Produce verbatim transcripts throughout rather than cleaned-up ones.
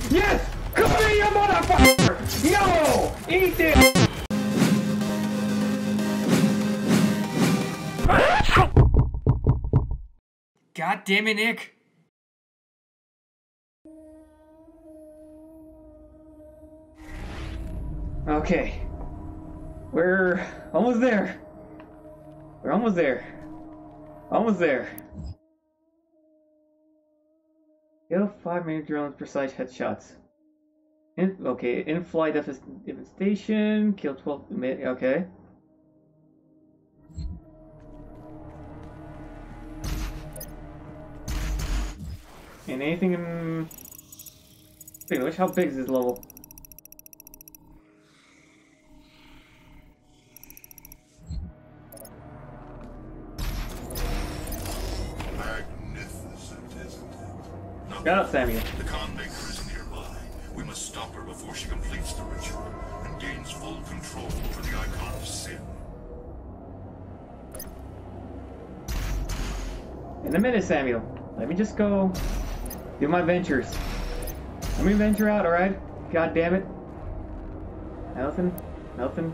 Yes! Come here, you motherfucker! No! Eat this! God damn it, Nick! Okay. We're almost there. We're almost there. Almost there. Kill five main drones, precise headshots. In, okay, in-flight devastation. Kill twelve. Okay. And anything in... Wait, which, how big is this level? Magnificent, isn't it? Now, Shut up, Samuel. the Khan Maker is nearby. We must stop her before she completes the ritual and gains full control over the Icon of Sin. In a minute, Samuel. Let me just go do my ventures. Let me venture out, alright? God damn it. Nothing. Nothing.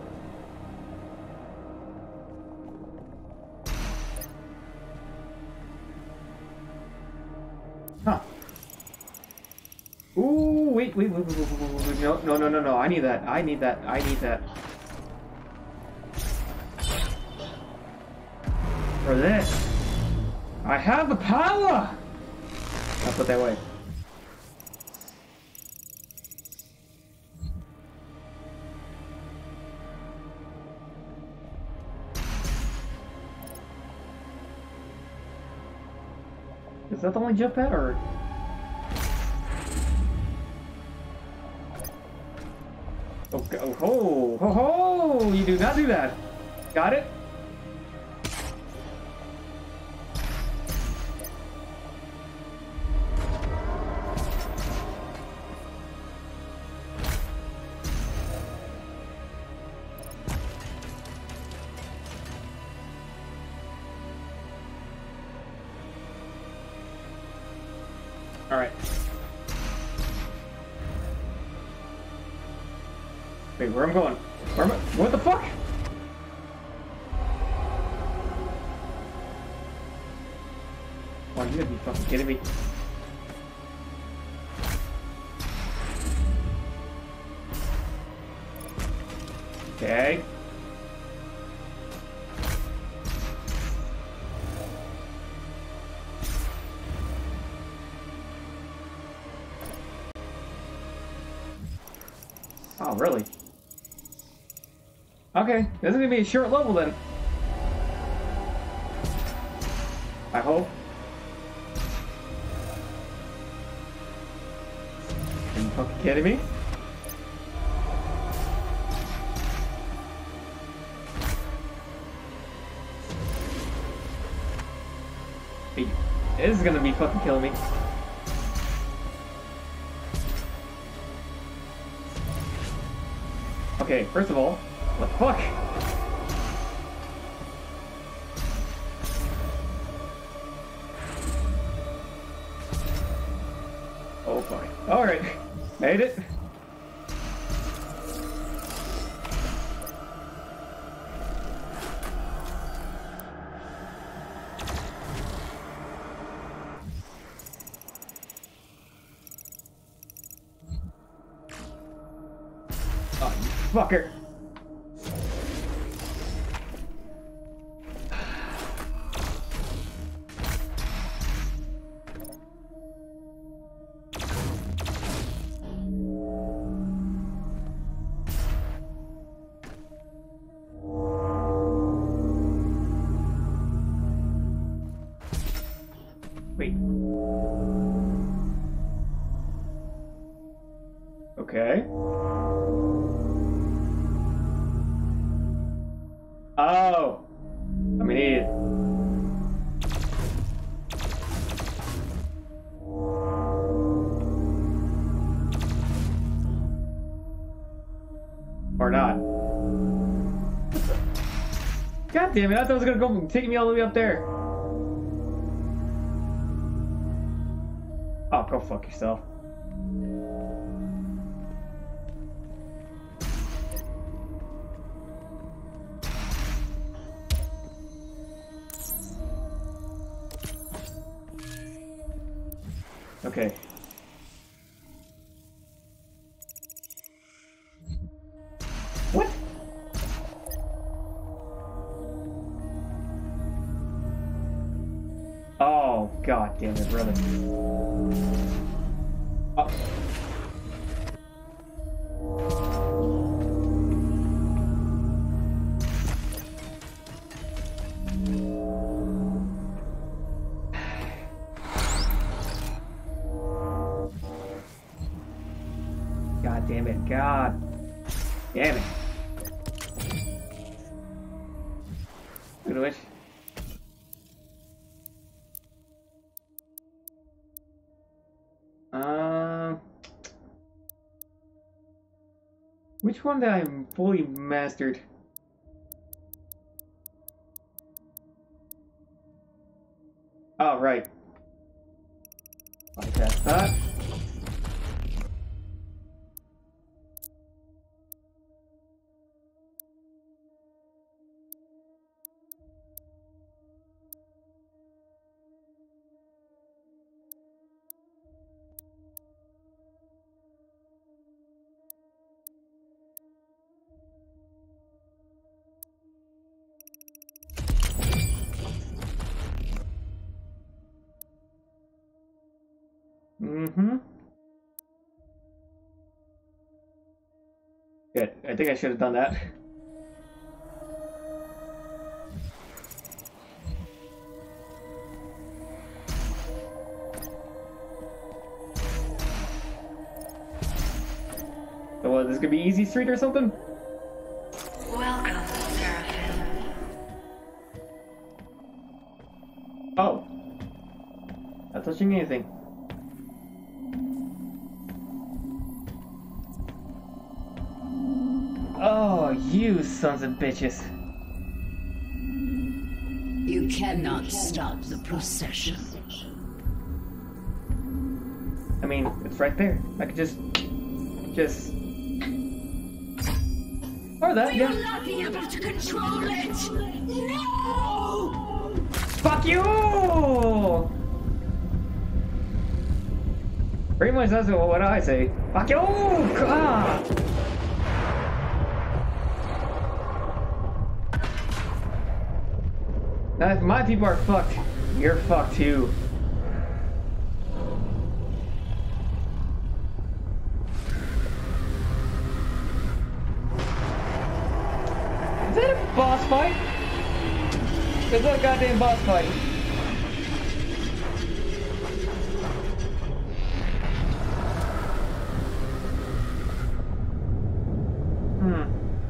Huh. Ooh, wait, wait, wait, wait, wait, wait, wait, no, no, no, no, no, I need that, I need that, I need that. For this. I have the power! I'll put that way. Is that the only jump pad, or...? Oh, oh, ho, ho, ho! You do not do that! Got it? Alright. Wait, where am I going? Where am I? What the fuck? Oh, you gotta be fucking kidding me. Okay. Oh, really? Okay, this is gonna be a short level then. I hope. Are you fucking kidding me? Hey, this is gonna be fucking killing me. Okay, first of all, what the fuck? Oh fuck. Alright, made it. Oh, you fucker. Wait. Okay. Oh. I'm an idiot. Or not. God damn it, I thought it was gonna go take me all the way up there. Oh, go fuck yourself. Okay. What? Oh, god damn it, brother. Oh. God damn it, god damn it. Good wish. Um, which one did I fully mastered? Oh, right. Bypass that. Mm-hmm. Good. I think I should have done that. So what, this could be easy street or something? Welcome, Seraphim. Oh. Not touching anything. Oh, you sons of bitches. You cannot stop the procession. I mean, it's right there. I could just... Just... Or that, We yeah. will not be able to control it! No! Fuck you! Pretty much that's what I say. Fuck you! God! Now, if my people are fucked, you're fucked too. Is that a boss fight? Is that a goddamn boss fight? Hmm.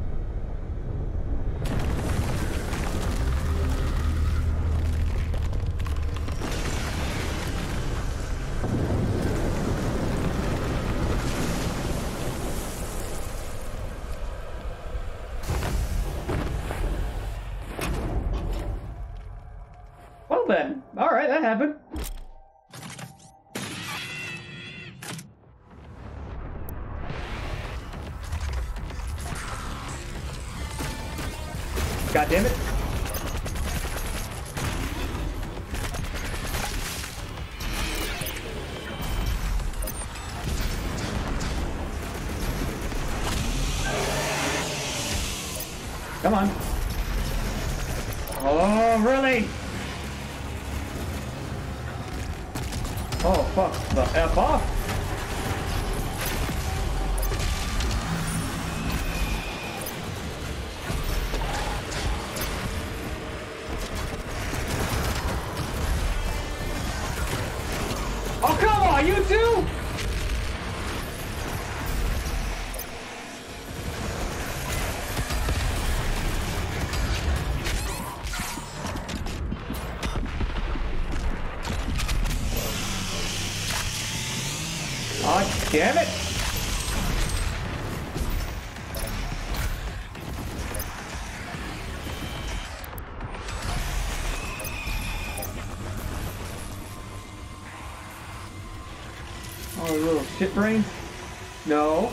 Well then, alright, that happened. God damn it. Come on. Oh, really? Oh, fuck. The F off? Oh, come on, you too? Oh, damn it. Oh, little shit brains? No.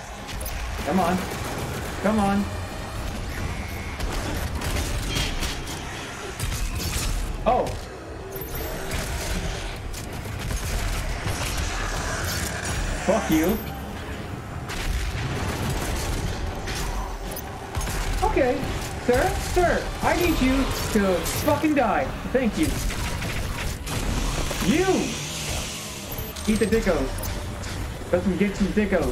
Come on. Come on. Oh. Fuck you. Okay, sir, sir, I need you to fucking die. Thank you. You! Eat the dickos. Let them get some dickos.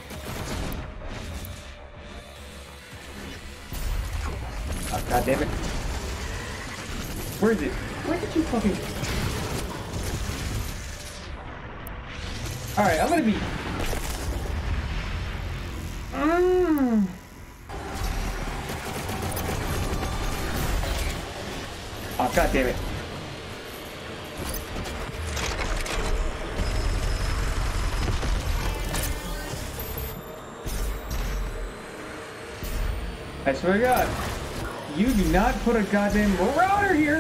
Oh, God damn it. Where is it? Where did you fucking... Alright, I'm gonna be... Mmm... Oh, God damn it. I swear to God, you do not put a goddamn router here.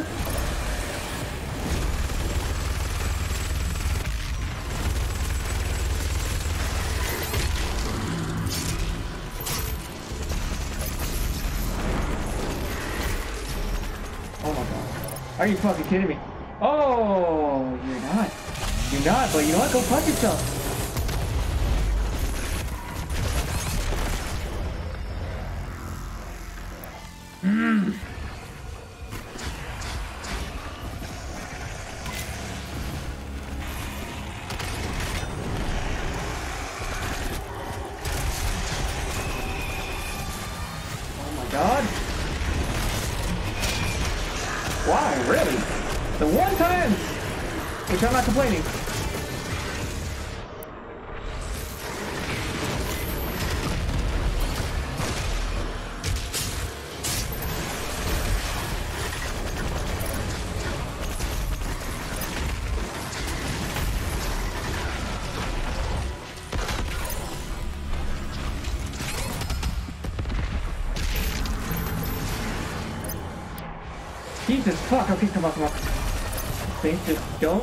Oh my God. Are you fucking kidding me? Oh, you're not. You're not, but you know what? Go fuck yourself. Mm. Oh my God. Why, really? The one time, which I'm not complaining. Jesus fuck, okay, come on, come on. Things just don't.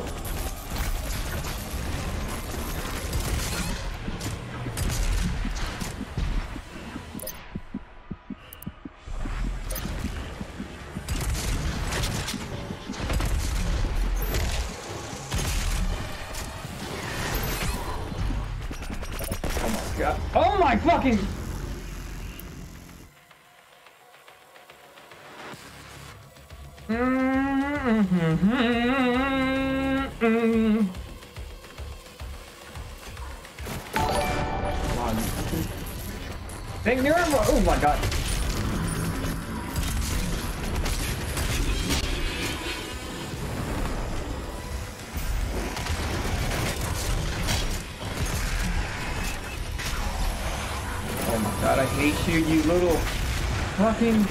Oh my God. Oh my fucking... Mm-hmm. Come on. Dang, near him. Oh my God. Oh my God, I hate you, you little fucking...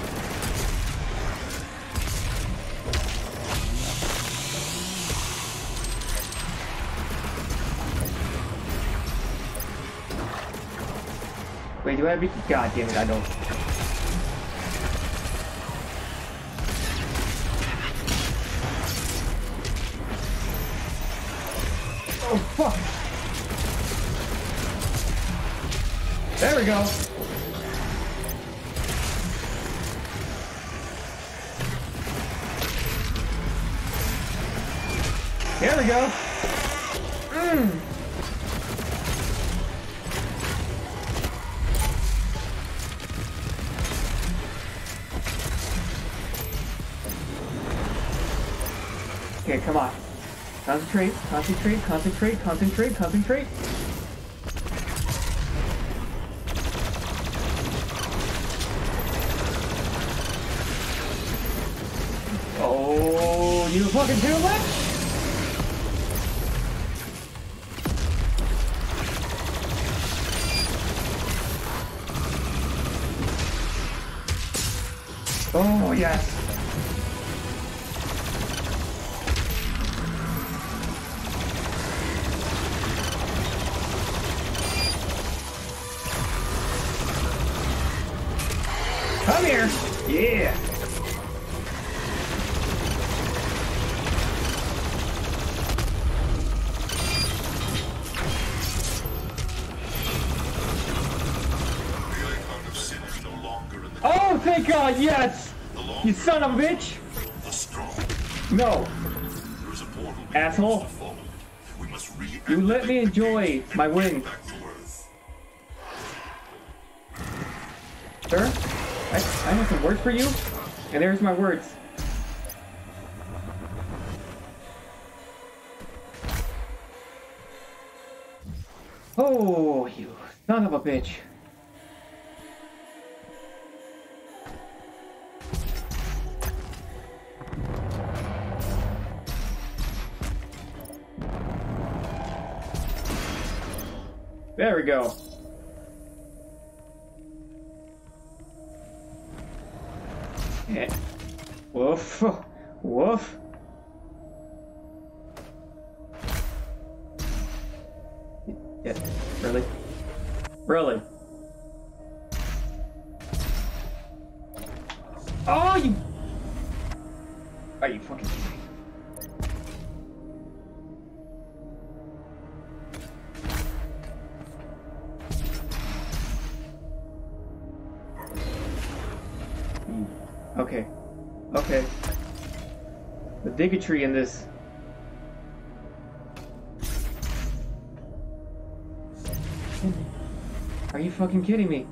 Wait, do I have to... God damn it, I don't. Oh, fuck. There we go. There we go. Mmm. Okay, come on. Concentrate, concentrate, concentrate, concentrate, concentrate. Oh, you fucking too much? Oh, yes. Come here. Yeah. Oh, thank God, yes. You son of a bitch. The strong No! There is a portal being Asshole. forced to follow it. We must reactivate You let me the enjoy gate and my get win. back to Earth. Sir? I, I have some words for you? And there's my words. Oh, you son of a bitch. There we go. Yeah. Woof. Woof. Yeah, really? Really? Oh, you... Are you fucking kidding me? Okay. Okay. The bigotry in this. Are you fucking kidding me?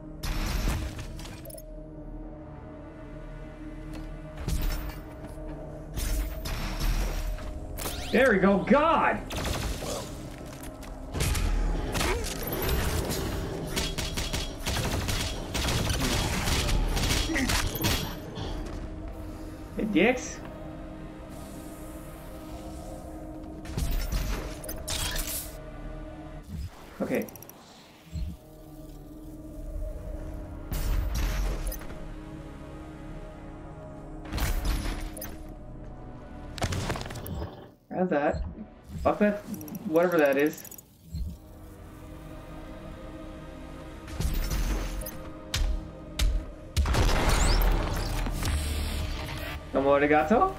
There we go. God! Hey, dicks? Okay. Grab that. Fuck that. Whatever that is. Domo arigato?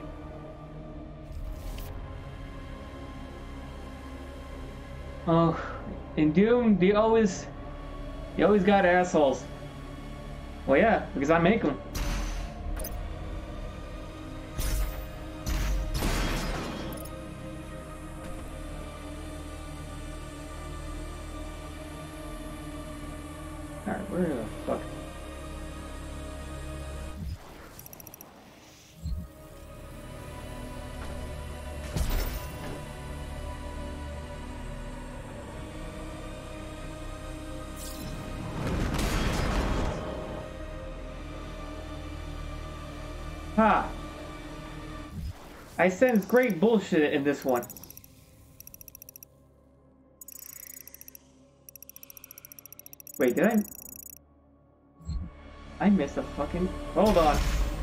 Oh, in Doom, they always, you always got assholes. Well, yeah, because I make them. Alright, where the fuck? Ha! I sense great bullshit in this one. Wait, did I? I missed a fucking... Hold on.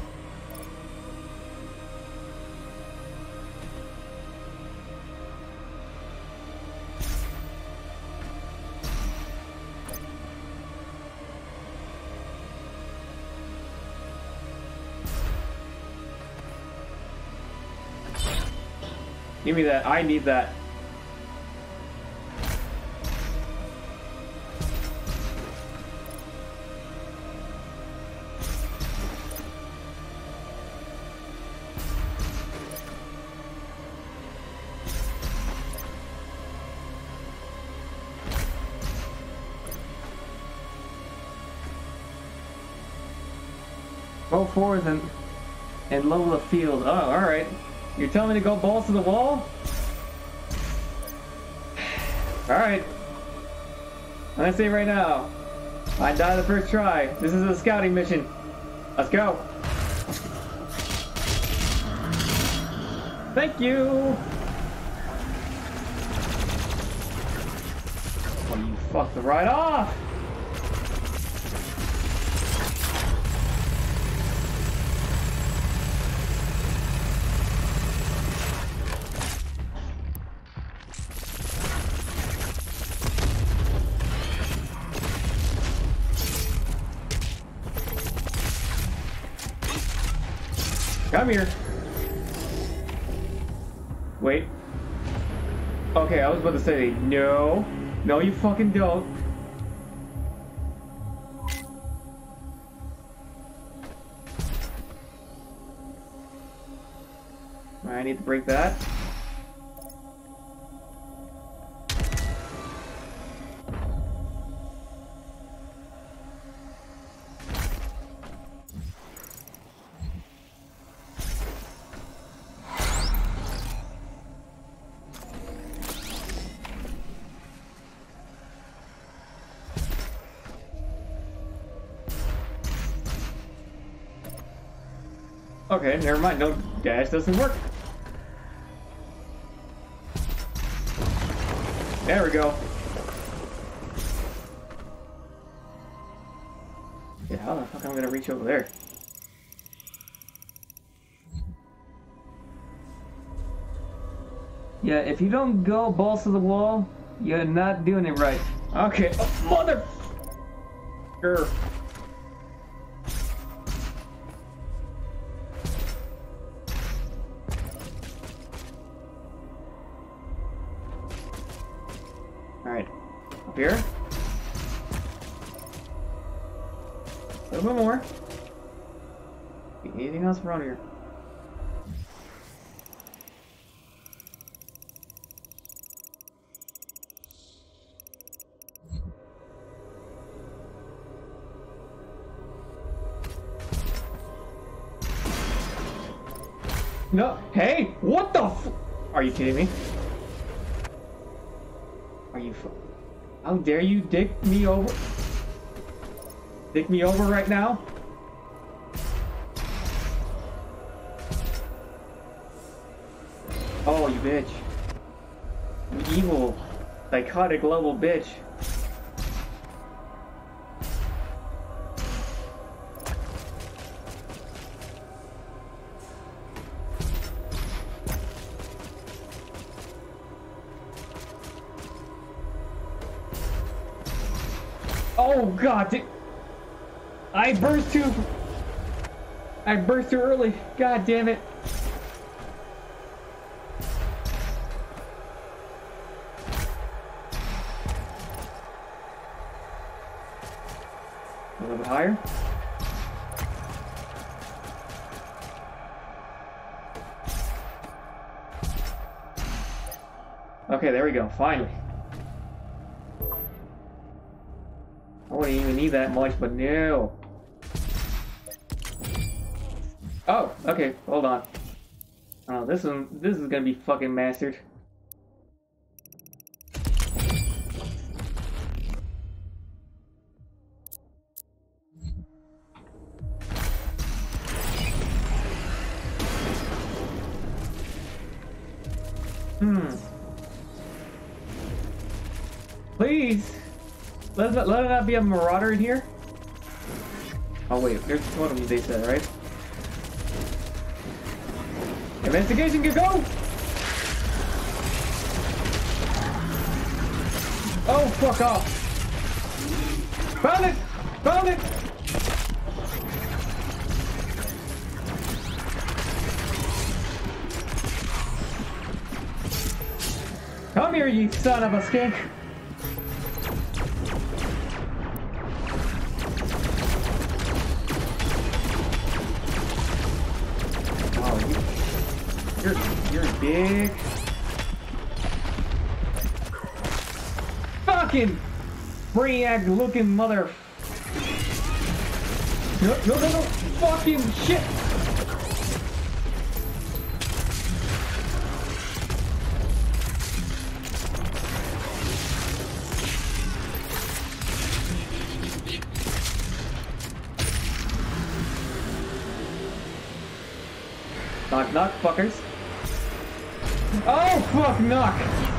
Give me that. I need that. Go forth and and level the field. Oh, all right. You're telling me to go balls to the wall? All right. I'm gonna say right now, I died the first try. This is a scouting mission. Let's go. Thank you. Oh, you fucked right off. Come here. Wait. Okay, I was about to say, no. No, you fucking don't. I need to break that. Okay, never mind. No, dash doesn't work. There we go. Yeah, how the fuck am I gonna reach over there? Yeah, if you don't go balls to the wall, you're not doing it right. Okay, oh, mother. Grr. Alright, up here. A little bit more. Anything else around here? No, hey, what the f- Are you kidding me? Are you f- How dare you dick me over? Dick me over right now? Oh, you bitch. You evil, psychotic level bitch. Oh god, di- I burst too. I burst too early. God damn it. A little bit higher. Okay, there we go. Finally. I wouldn't even need that much, but no. Oh, okay, hold on. Oh, this one, this is gonna be fucking mastered. Hmm. Please. Let it, let it not be a marauder in here. Oh wait, there's one of them they said, right? Investigation can go! Oh, fuck off! Found it! Found it! Come here, you son of a skink! You're, you're big. Fucking brainiac looking mother. No, no, no, no. Fucking shit. Knock, knock, fuckers. Oh, fuck, knock!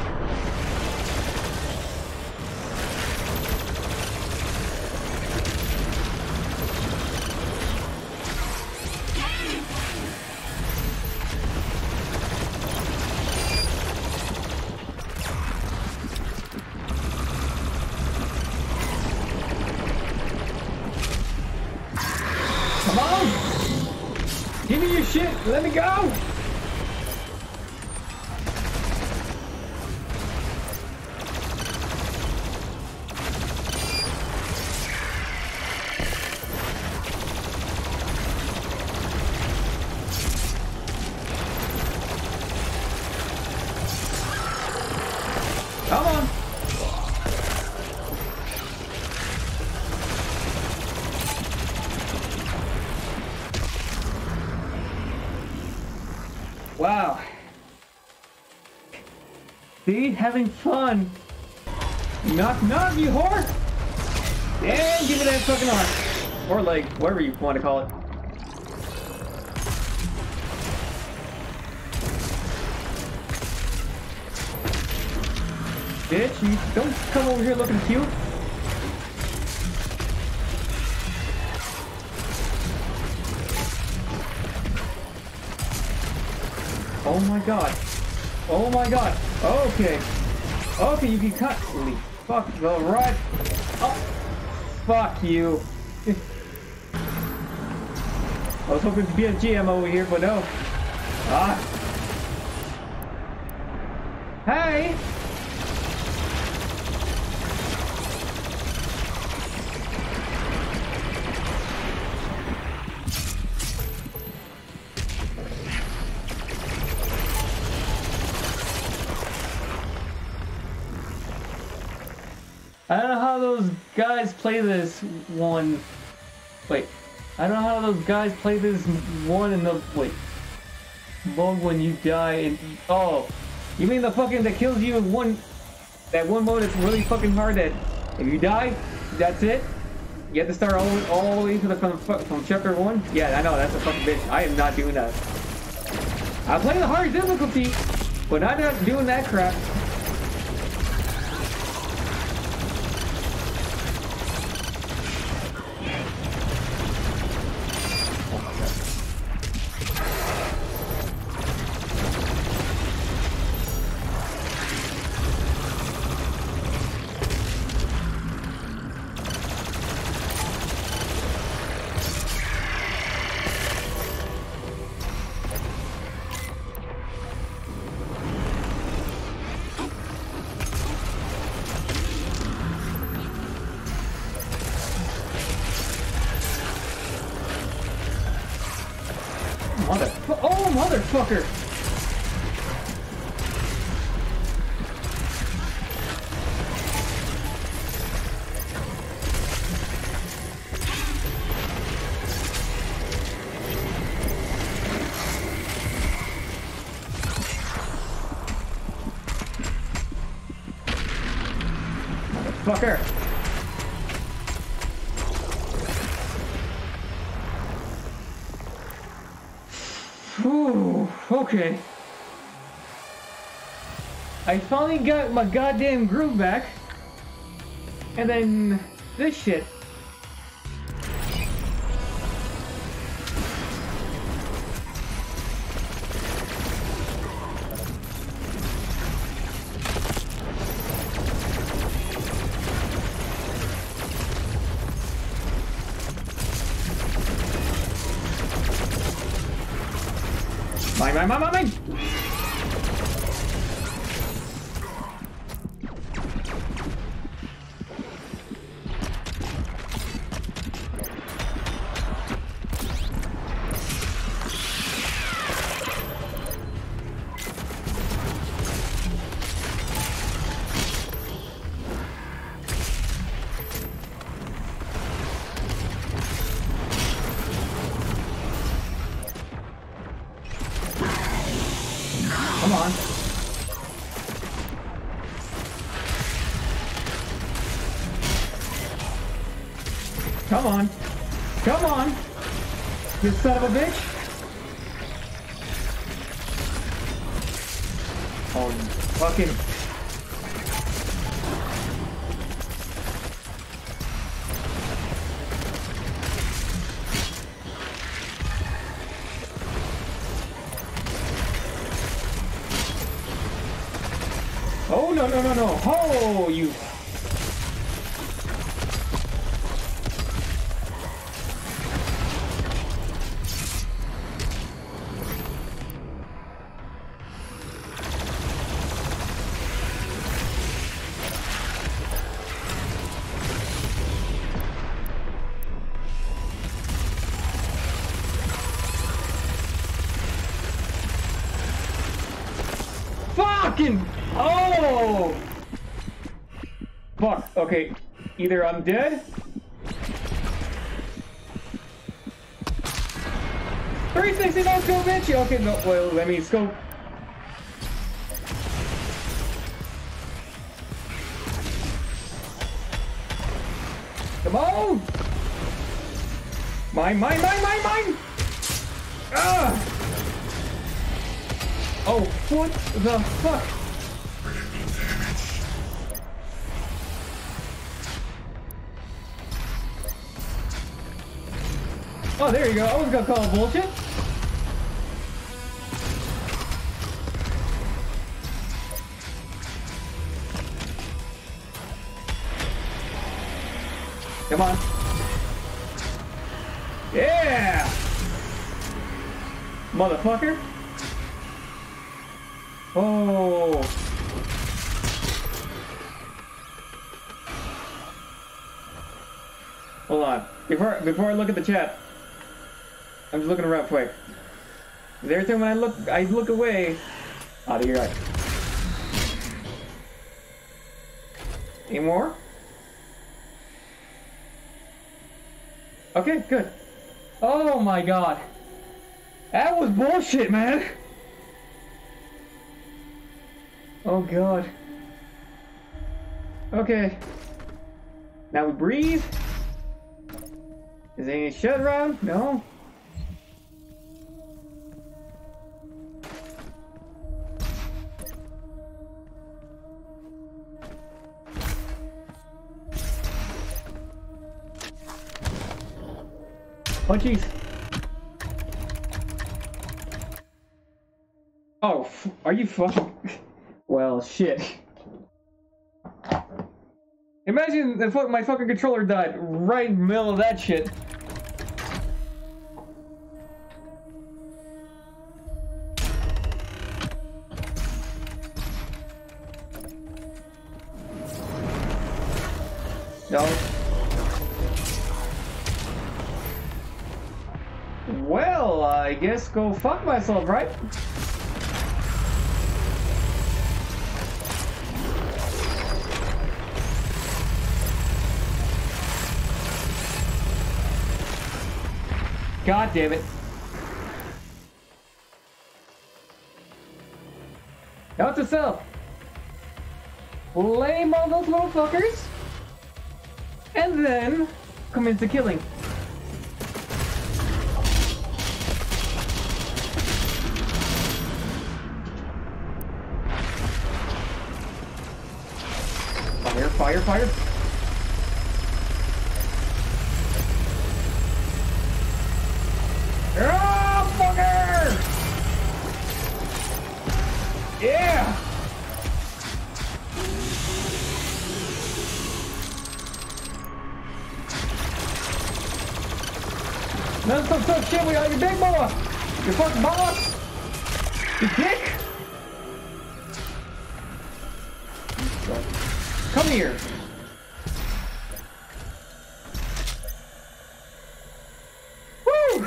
Come on! Give me your shit! Let me go! Wow. See, having fun. Knock, knock, you whore! And give me that fucking arm. Or leg, whatever you want to call it. Bitch, you don't come over here looking cute. Oh my god. Oh my god. Okay. Okay, you can cut. Holy fuck the right. Oh. Fuck you. I was hoping to be a G M over here, but no. Ah. Hey! I don't know how those guys play this one. Wait. I don't know how those guys play this one in the. Wait. Mode when you die and. Oh. You mean the fucking that kills you in one. That one mode that's really fucking hard that if you die, that's it? You have to start all, all the way to the from, from chapter one? Yeah, I know, that's a fucking bitch. I am not doing that. I play the hard difficulty, but I'm not doing that crap. Mother oh, motherfucker! Motherfucker! Ooh, okay. I finally got my goddamn groove back. And then this shit. Mine, mine, mine, mine, mine! Come on. Come on. Come on. You son of a bitch. Oh, you fucking. Oh, no, no, no, no. Oh, you. Fucking. Oh! Fuck. Okay. Either I'm dead. three sixty no scope, bitch! Okay, no, well, let me scope. Come on! Mine, mine, mine, mine, mine! Ah! Oh, what the fuck? Oh, there you go. I was gonna call it bullshit. Come on. Yeah! Motherfucker. Oh. Hold on. Before before I look at the chat, I'm just looking around quick. Every time when I look, I look away. Oh, you're right. Any more? Okay, good. Oh my god. That was bullshit, man. Oh god. Okay. Now we breathe. Is there any shut around? No. Oh jeez. Oh, f are you fucking? Well, shit. Imagine if my fucking controller died right in the middle of that shit. No. Well, I guess go fuck myself, right? God damn it. Note to self. Lame all those little fuckers. And then come into killing. Fire, fire, fire. Oh, fucker! Yeah! That's some tough shit we got your big boss! Your fucking boss! You dick! Come here! Woo!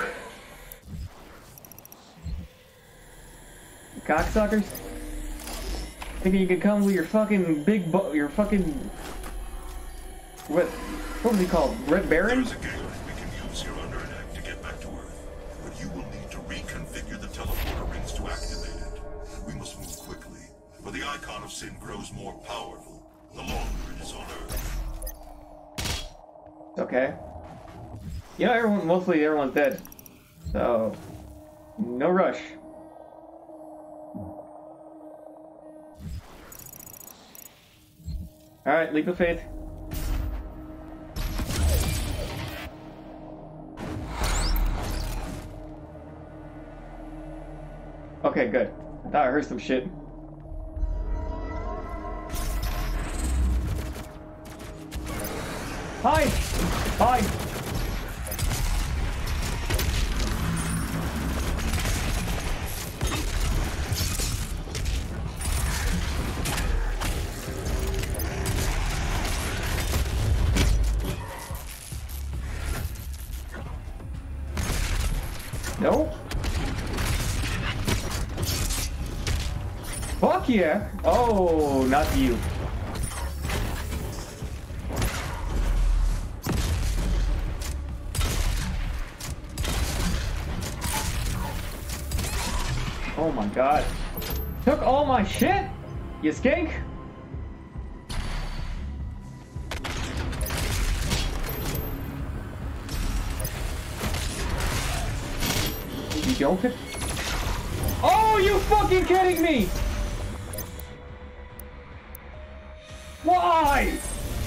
Cocksuckers. Thinking you could come with your fucking big bo- your fucking... What? What was he called? Red Baron? There's a gateway we can use here under an act to get back to Earth, but you will need to reconfigure the teleporter rings to activate it. We must move quickly, for the icon of sin grows more powerful the longer it is on Earth. Okay. You know, everyone, mostly everyone's dead. So, no rush. Alright, leap of faith. Okay, good. I thought I heard some shit. Hi! Hi! No? Fuck yeah! Oh, not you. Oh my god. Took all my shit? You skink? You joking? Oh, you fucking kidding me? Why?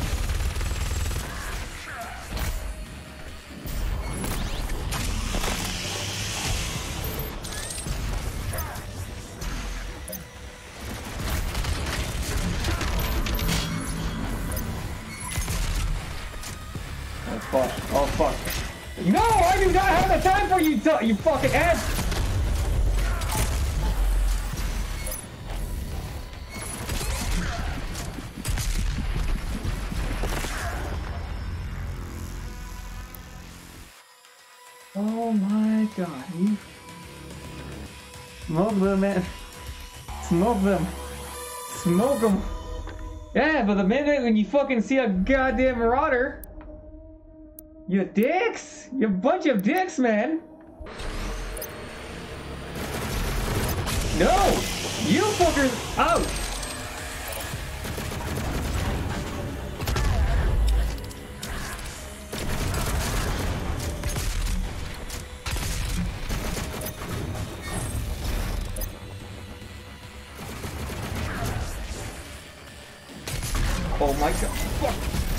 Oh fuck, oh fuck. No, I do not have the time for you, you fucking ass! Oh my god, you... Smoke them, man. Smoke them. Smoke them. Yeah, but the minute when you fucking see a goddamn marauder, you dicks! You bunch of dicks, man! No! You fuckers out! Oh my god. Fuck.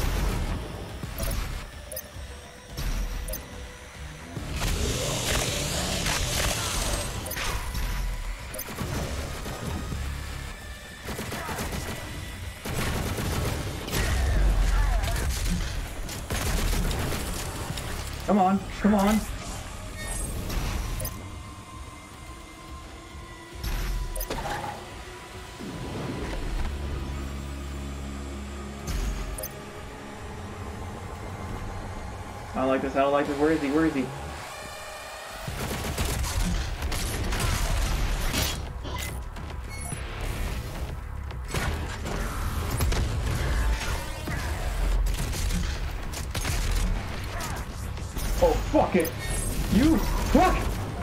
Come on, come on. I don't like this, I don't like this. Where is he? Where is he? Oh, fuck it! You fuck!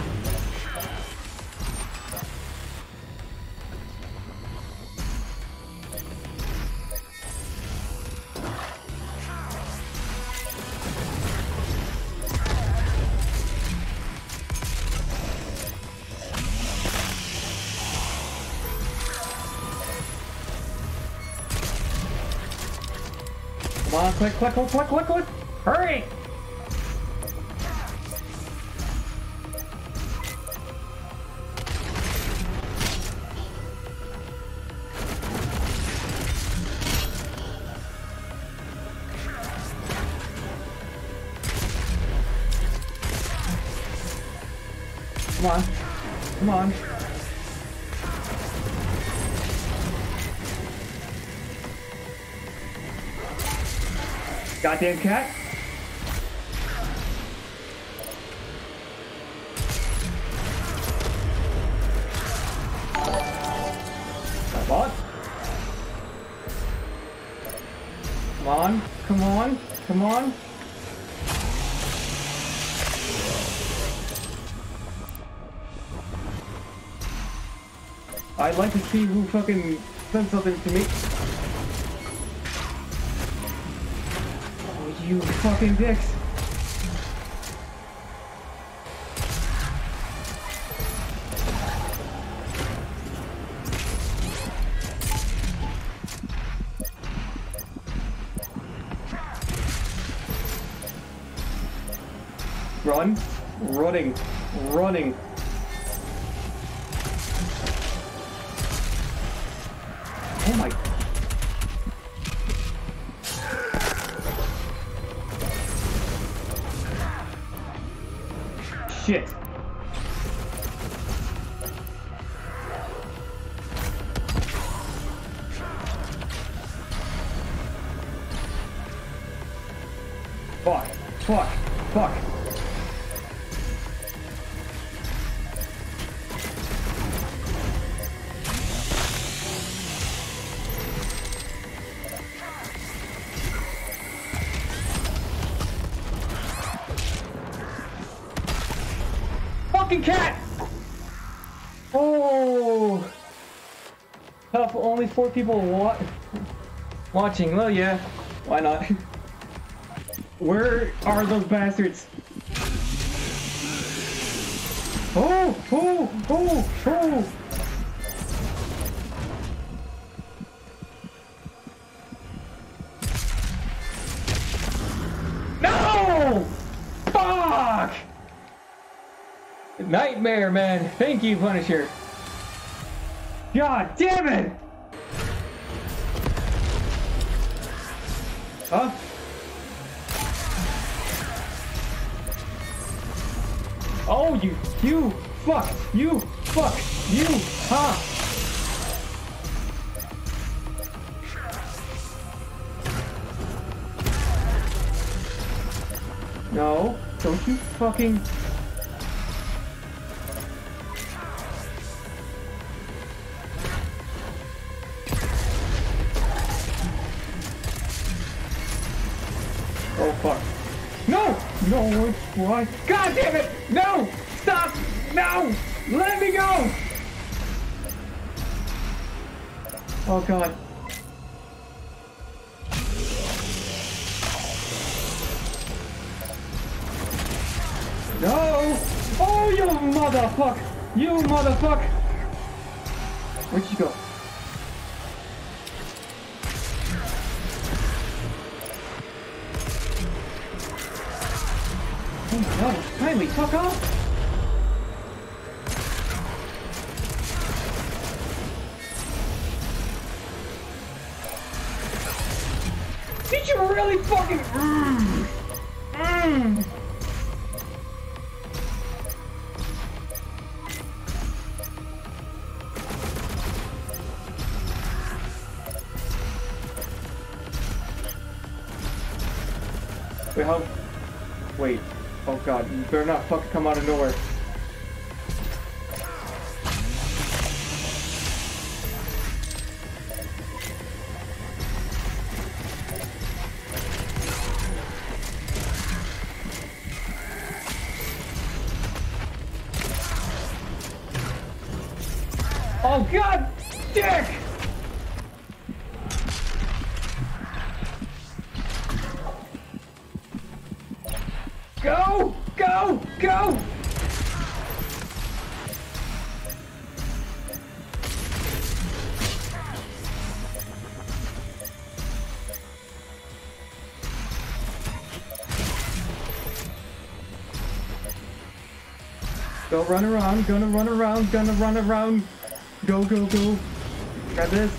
Come on, quick, quick, quick, quick, quick, quick! Hurry! Come on. Come on. Goddamn cat. Come on. Come on. Come on. Come on. I'd like to see who fucking sent something to me. Oh, you fucking dicks. Run. Running. Running. Oh my... Shit. Fuck. Fuck. Fuck. Fucking cat! Oh! Tough, only four people wa watching. Well, yeah, why not? Where are those bastards? Oh, oh, oh, oh! No! Fuck! Nightmare, man. Thank you, Punisher. God damn it! Huh? Oh, you, you, fuck, you, fuck, you, huh? No, don't you fucking... Oh fuck. No! No, why? God damn it! No! Stop! No! Let me go! Oh god. No! Oh, you motherfucker! You motherfucker! Where'd you go? Oh my god, finally, fuck off! Did you really fucking... Mm. Mm. Wait, how... Wait. Oh god, you better not fucking come out of nowhere. Oh god, dick! Go! Go! Go! Go run around, gonna run around, gonna run around. Go, go, go. Grab this.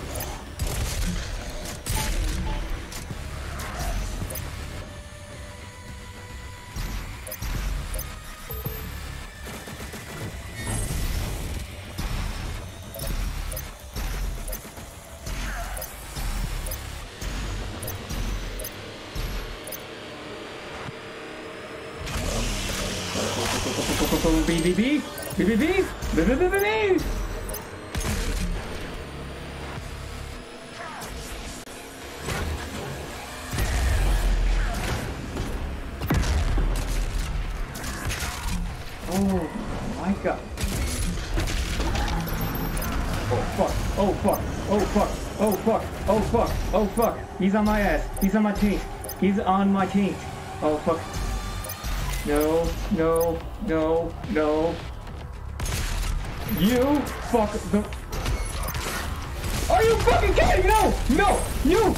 B B B B B B B B B B B. Oh my god. Oh fuck. Oh fuck. Oh fuck. Oh fuck. Oh fuck. Oh fuck. He's on my ass. He's on my taint. He's on my taint. Oh fuck. No, no, no, no. You fuck the... Are you fucking kidding? No, no, you...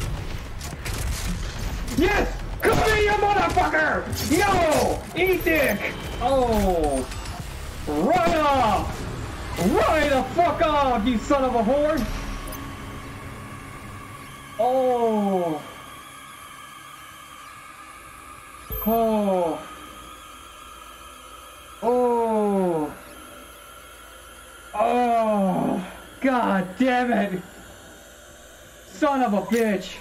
Yes! Come here, you motherfucker! No! Eat dick! Oh! Run off! Run the fuck off, you son of a whore! Oh! Oh! Oh! Oh! God damn it! Son of a bitch!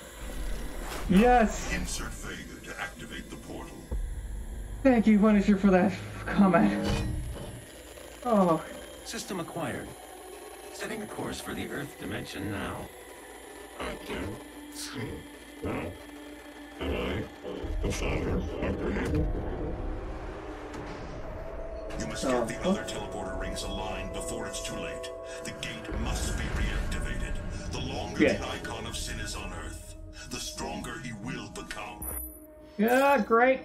Yes! Insert Vega to activate the portal. Thank you, Punisher, for that comment. Oh. System acquired. Setting a course for the Earth dimension now. I can see that. Am I the father of Abraham? You must Oh, get the what? other teleporter rings aligned before it's too late. The gate must be reactivated. shit. The icon of sin is on Earth, the stronger he will become. Yeah, great.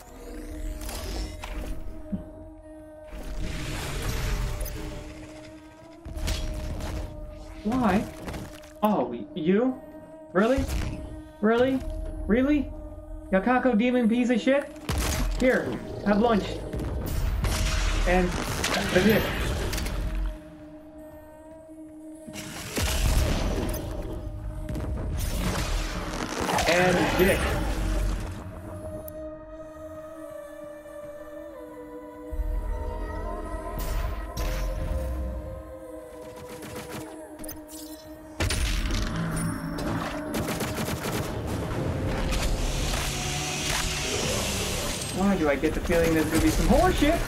Why? Oh, you? Really? Really? Really? Yakako demon piece of shit? Here, have lunch. And the dick. And dick. Why do I get the feeling there's gonna be some horse shit?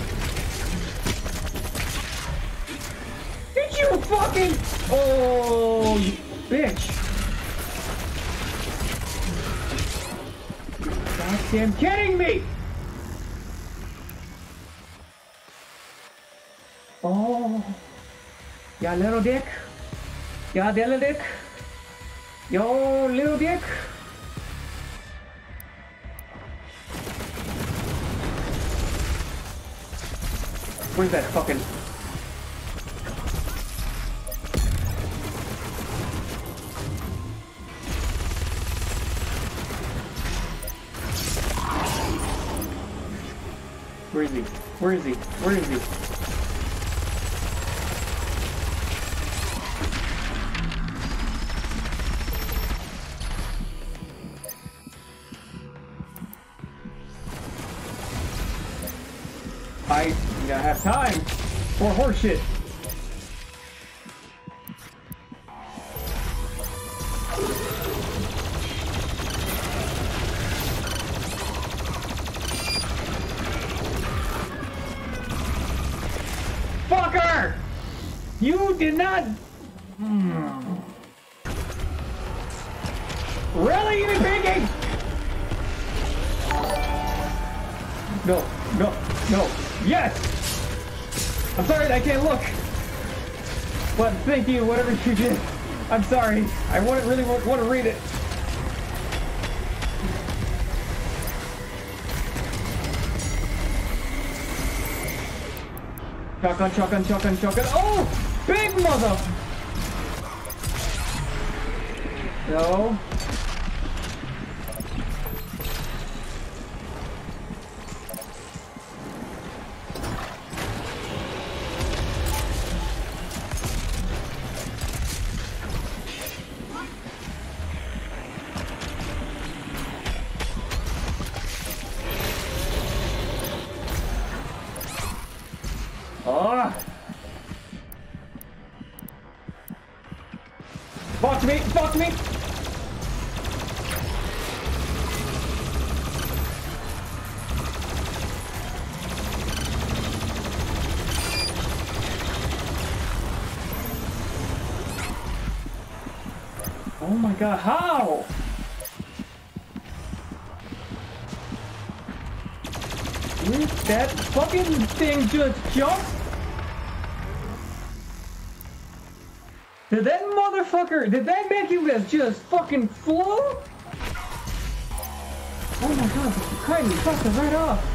Did you fucking... Oh, you bitch. Goddamn kidding me! Oh. Ya little dick. Ya little dick. Yo little dick. Where's that fucking... Where is he? Where is he? Where is he? I do not have time for horseshit. Fucker! You did not... Hmm. Really, you thinking? No, no, no. Yes! I'm sorry I can't look. But thank you, whatever you did. I'm sorry. I want really want, want to read it. Shotgun, shotgun, shotgun, shotgun. Oh! Big mother! No. Oh! Fuck me! Fuck me! Oh my god, how? Did that fucking thing just jump? Did that motherfucker, did that make you guys just fucking float? Oh my god, you cut me fucking right off.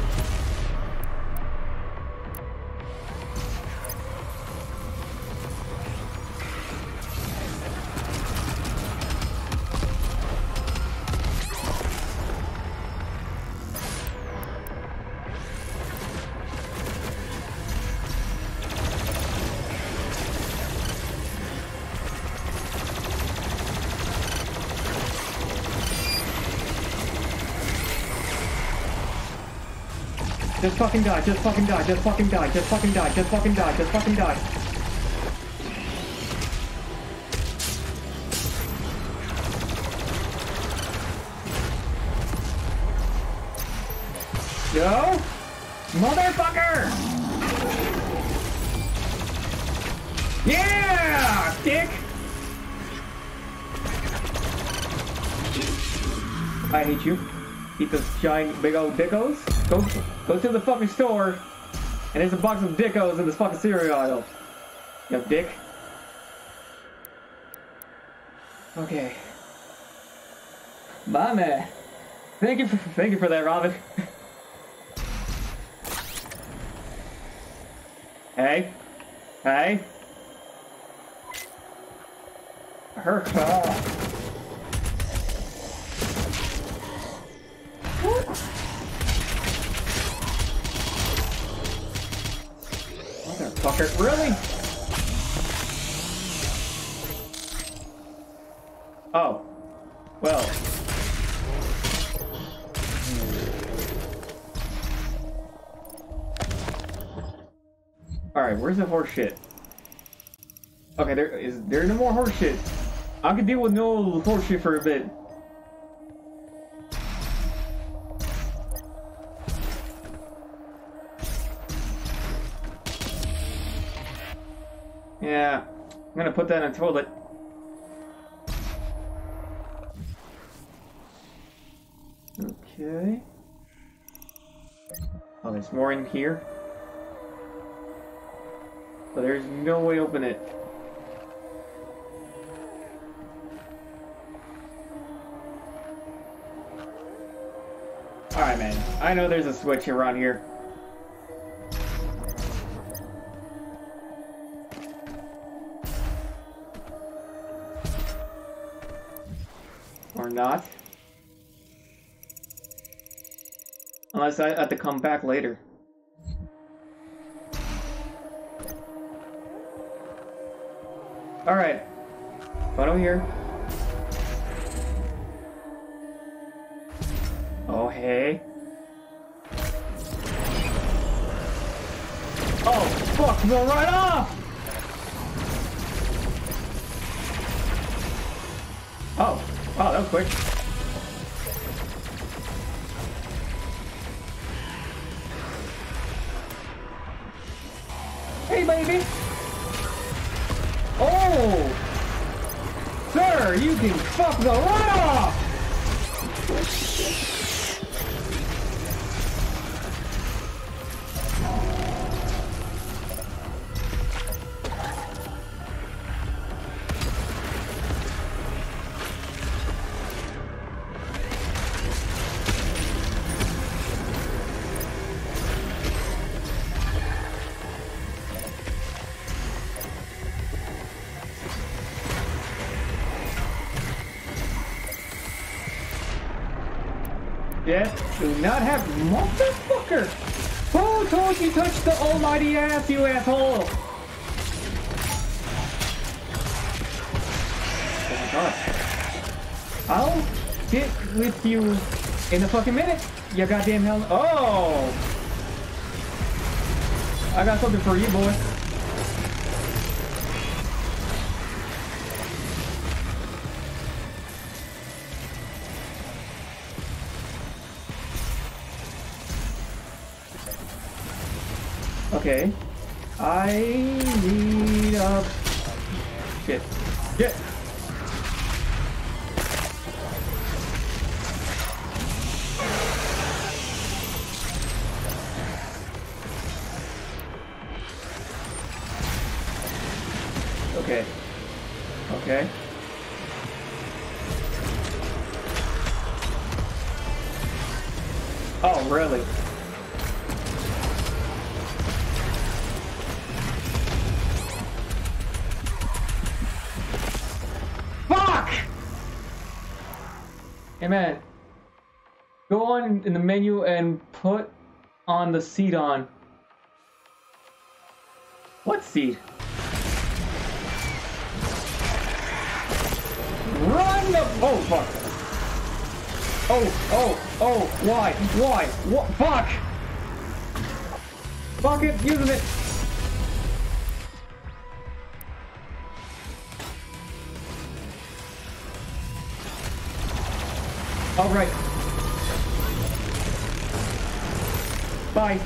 Just fucking die, just fucking die, just fucking die, just fucking die, just fucking die, just fucking die. Yo! Motherfucker! Yeah! Dick! I hate you. Eat those giant big old dickos. Go, go to the fucking store, and there's a box of dickos in this fucking cereal aisle. You dick. Okay. My man. Thank you for thank you for that, Robin. Hey. Hey. Her car. What? Motherfucker, really? Oh. Well. Alright, where's the horse shit? Okay, there is there no more horse shit. I can deal with no horse shit for a bit. Yeah, I'm gonna put that in the toilet. Okay. Oh, there's more in here. But there's no way to open it. Alright, man. I know there's a switch around here. Or not. Unless I have to come back later. Alright. Photo here. Oh, hey. Oh, fuck, go right off! Oh, wow, that was quick. Hey, baby! Oh! Sir, you can fuck the right off! Yes, do not have motherfucker! Who told you touch the almighty ass, you asshole? Oh my god. I'll get with you in a fucking minute, you goddamn hell. Oh! I got something for you, boy. Okay. I need a... Shit. Shit! Okay. Okay. Oh, really? Hey man, go on in the menu and put on the seat on. What seat? Run the- oh fuck. Oh, oh, oh, why, why, what, fuck! Fuck it, using it! All right. Bye.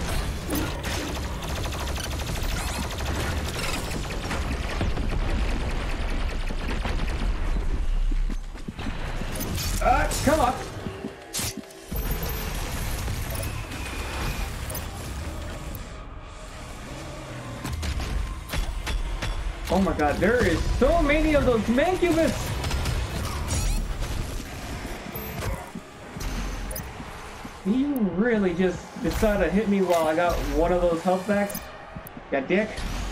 Uh, come on. Oh my god, there is so many of those mancubus! You really just decided to hit me while I got one of those health backs? Ya dick.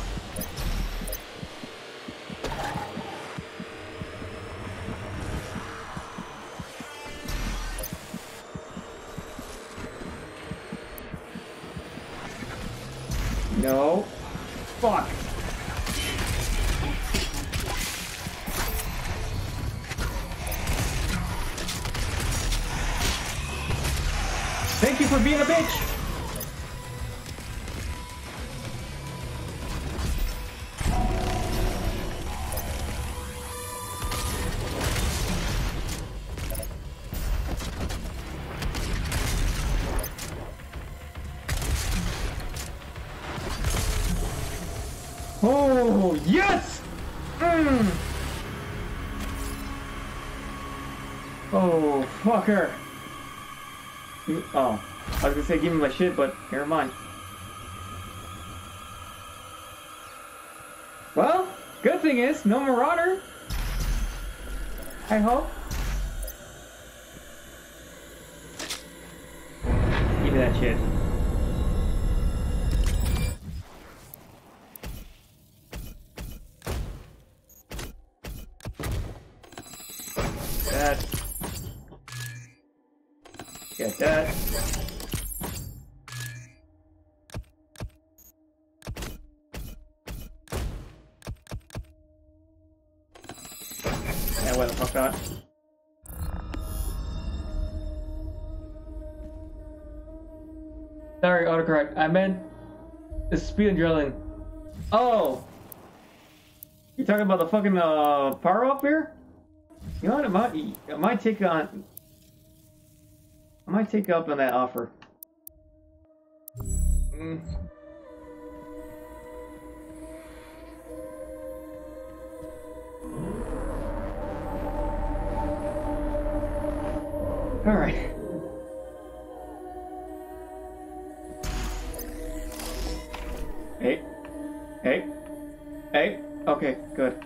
No. Fuck. Thank you for being a bitch. Oh, yes! Mm. Oh, fucker. Oh, I was gonna say give me my shit, but never mind. Well, good thing is, no Marauder. I hope. Give me that shit. That. Get that. Yeah, what the fuck not? Sorry, autocorrect. I meant the speed adrenaline. Oh! You talking about the fucking uh, power up here? You know what? I might, I might take on. I might take up on that offer. Mm. All right. Hey. Hey. Hey. Okay, good.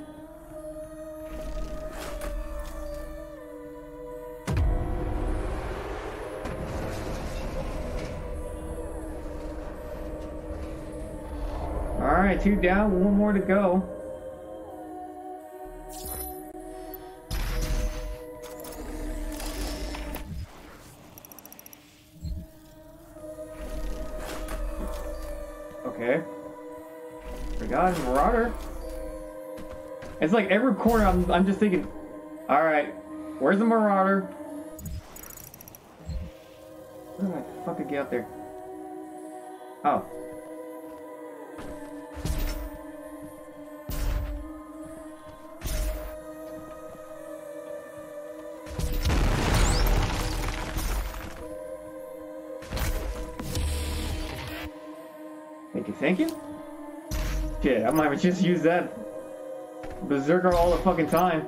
Alright, two down, one more to go. Okay. Forgot Marauder. It's like every corner I'm I'm just thinking, alright, where's the Marauder? How do I fucking get up there? Oh. Thank you, thank you? Shit, I might just use that Berserker all the fucking time.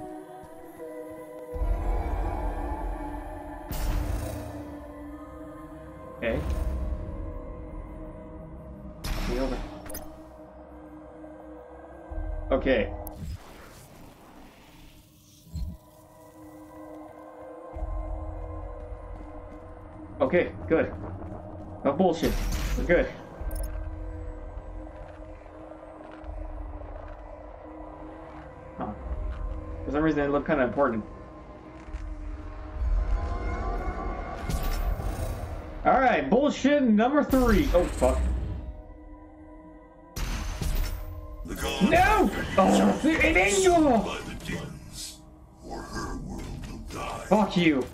Okay. Over. Okay. Okay, good. No bullshit. We're good. Huh. For some reason it looked kind of important. Alright, bullshit number three. Oh, fuck. No! Oh, an angel! Or her world will die. Fuck you.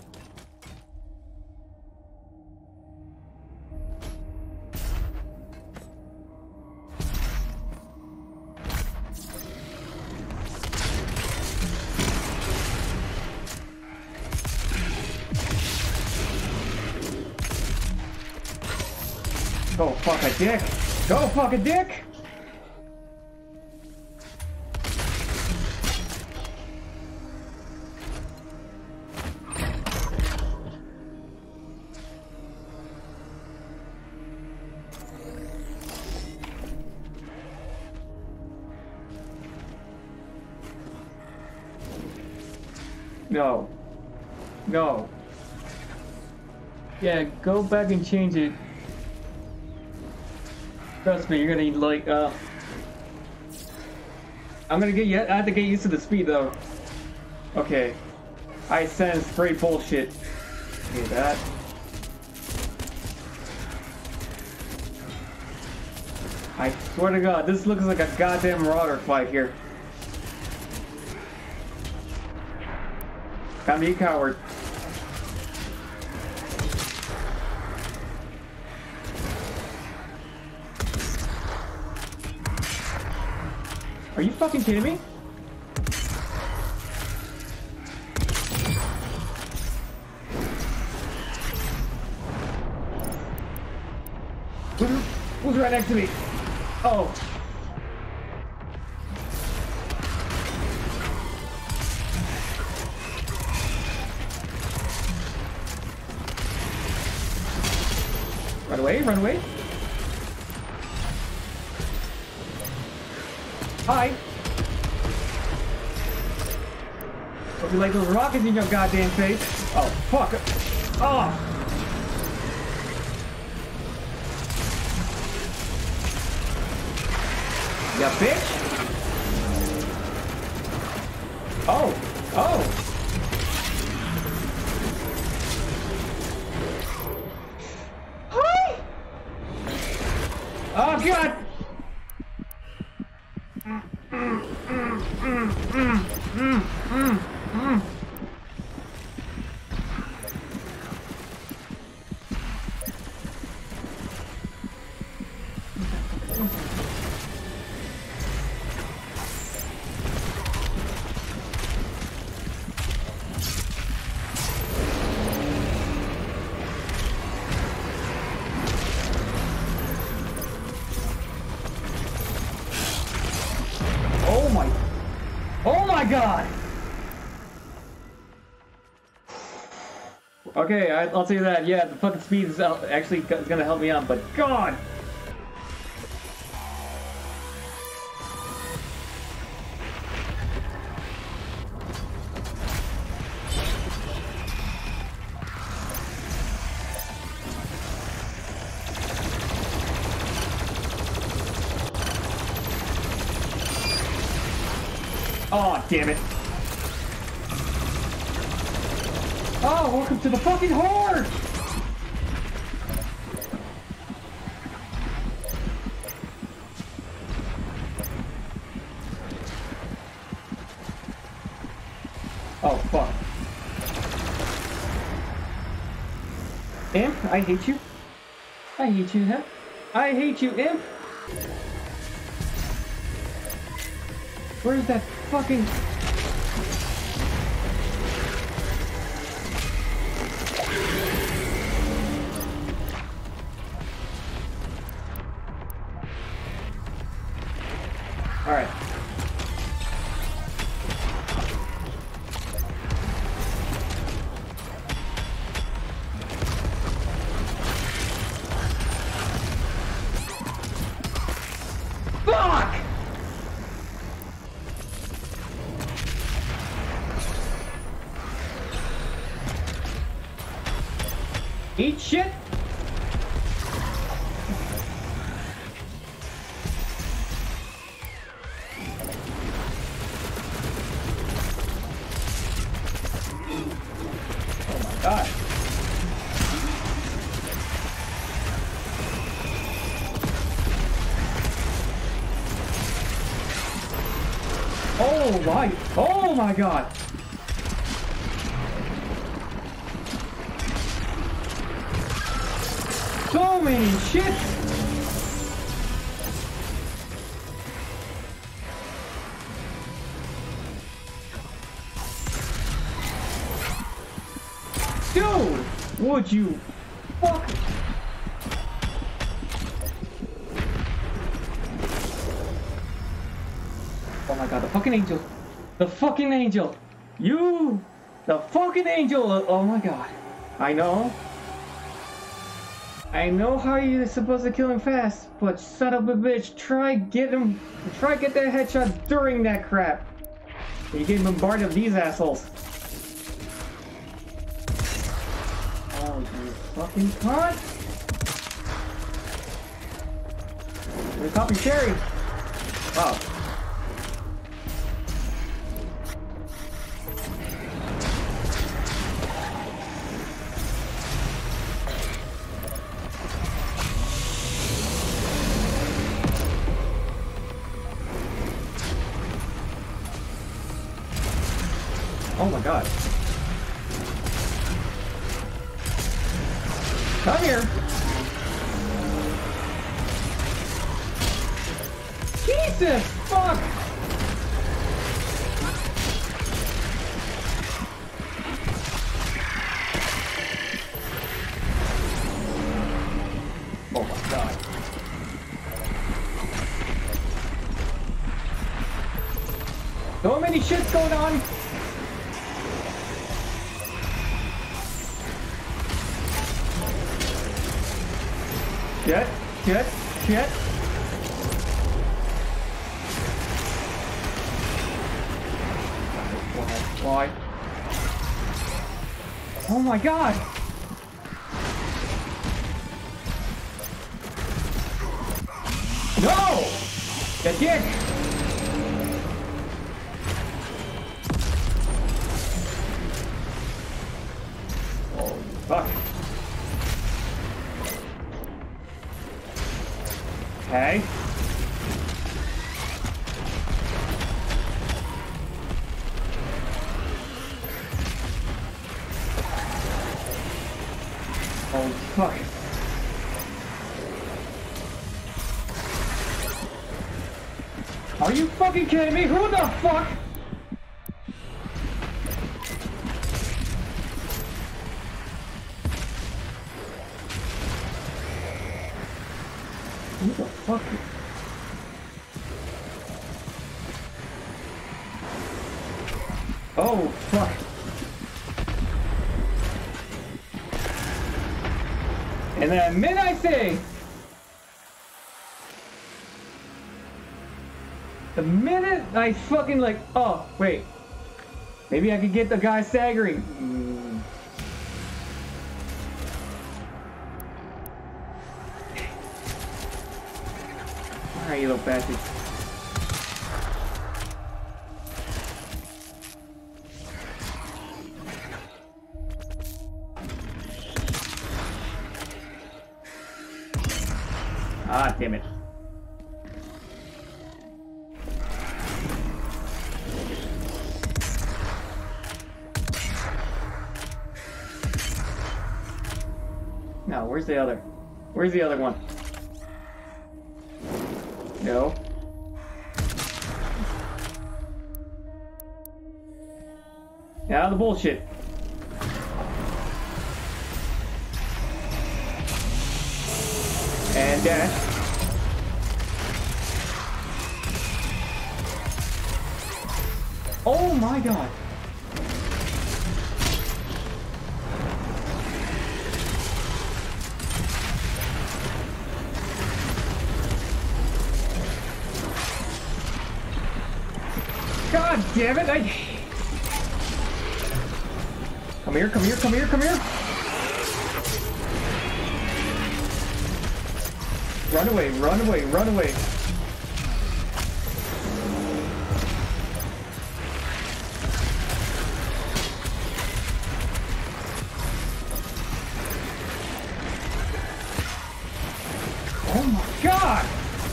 Go fuck a dick! Go fuck a dick! No. No. Yeah, go back and change it. Trust me, you're gonna like, uh... I'm gonna get, I have to get used to the speed though. Okay. I sense straight bullshit. Okay, that. I swear to God, this looks like a goddamn Marauder fight here. Can't be a coward. Are you fucking kidding me? Who's, who's right next to me? Oh. Run away, run away. Hi. Hope you like those rockets in your goddamn face. Oh, fuck. Oh. Ya bitch. Oh. Oh. Hi. Oh, God. Mm, mm, mm, mm, mm, mm, mm, mm. Oh my, oh my God. Okay, I, I'll tell you that. Yeah, the fucking speed is out, actually is gonna help me out, but God. Oh, damn it. Oh, welcome to the fucking horde! Oh, fuck. Imp, I hate you. I hate you, huh? I hate you, Imp! Where's that fucking... Alright. Fuck! Eat shit? Oh my God. Oh my, oh my God. So many shit! Dude! Would you fuck? Oh my God, the fucking angel! The fucking angel! You! The fucking angel! Oh my God. I know. I know how you're supposed to kill him fast, but son of a bitch, try get him, try get that headshot during that crap. You get bombarded of these assholes. Oh, you fucking cunt! We're copy Cherry! Wow. Oh my god. Come here! Jesus fuck! Oh my god. So many shits going on! Shit, shit, shit. Why? Oh my god! No! You dick! Oh, fuck. Okay. Oh, fuck. Are you fucking kidding me? Who the fuck? Who the fuck? Oh, fuck. And then the minute I say, the minute I fucking like, oh, wait. Maybe I could get the guy staggering. Mm. Alright, you little bastard. Ah, damn it. No, where's the other? Where's the other one? No. Now the bullshit. And dash. Oh my god. God damn it, I... Come here, come here, come here, come here! Run away, run away, run away! Oh my god!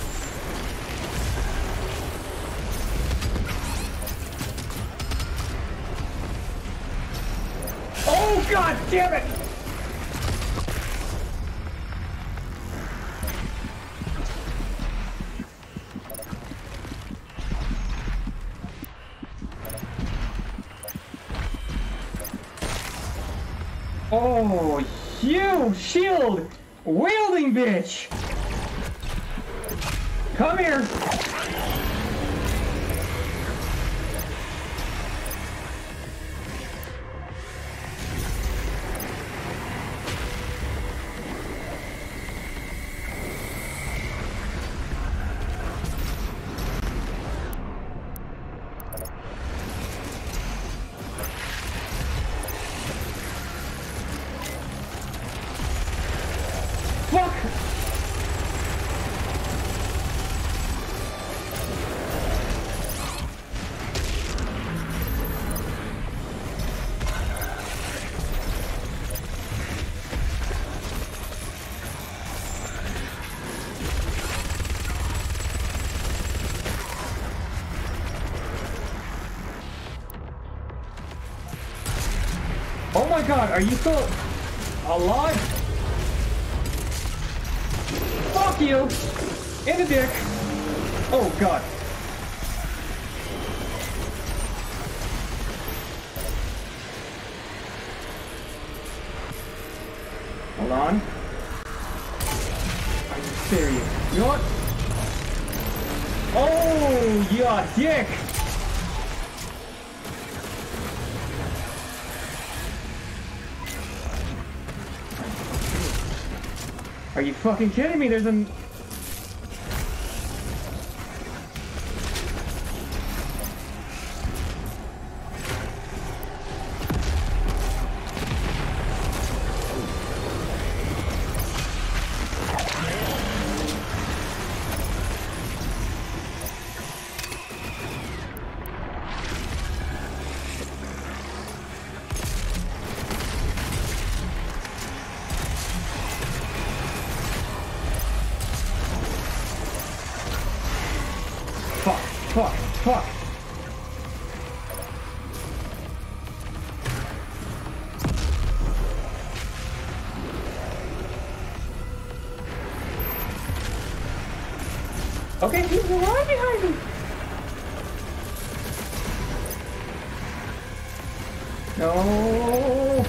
Oh god damn it! Oh, you shield wielding bitch! Come here! Oh my god, are you still alive? Fuck you! In the dick! Oh god. Hold on. Are you serious? You know what? Oh, yeah, dick! Are you fucking kidding me? There's an... Fuck, fuck, fuck. Okay, he's right behind me. No.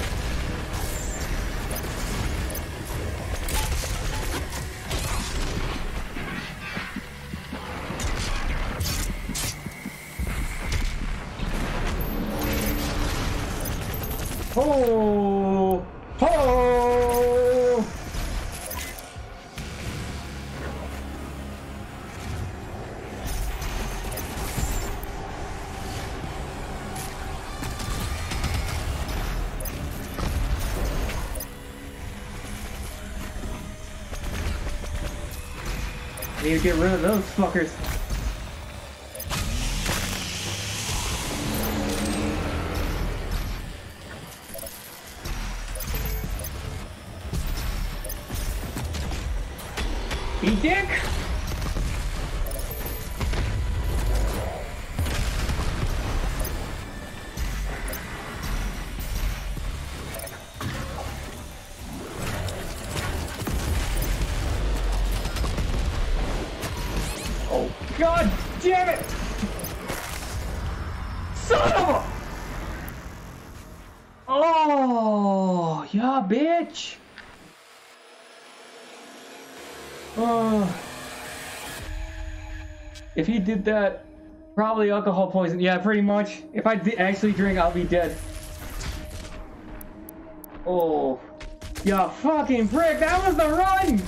Oh! Oh! I need to get rid of those fuckers. You dick! Oh, god damn it! Son of a... Oh, yeah, bitch! Oh. If he did that, probably alcohol poison. Yeah, pretty much. If I d actually drink, I'll be dead. Oh. Yeah, fucking prick, that was the run!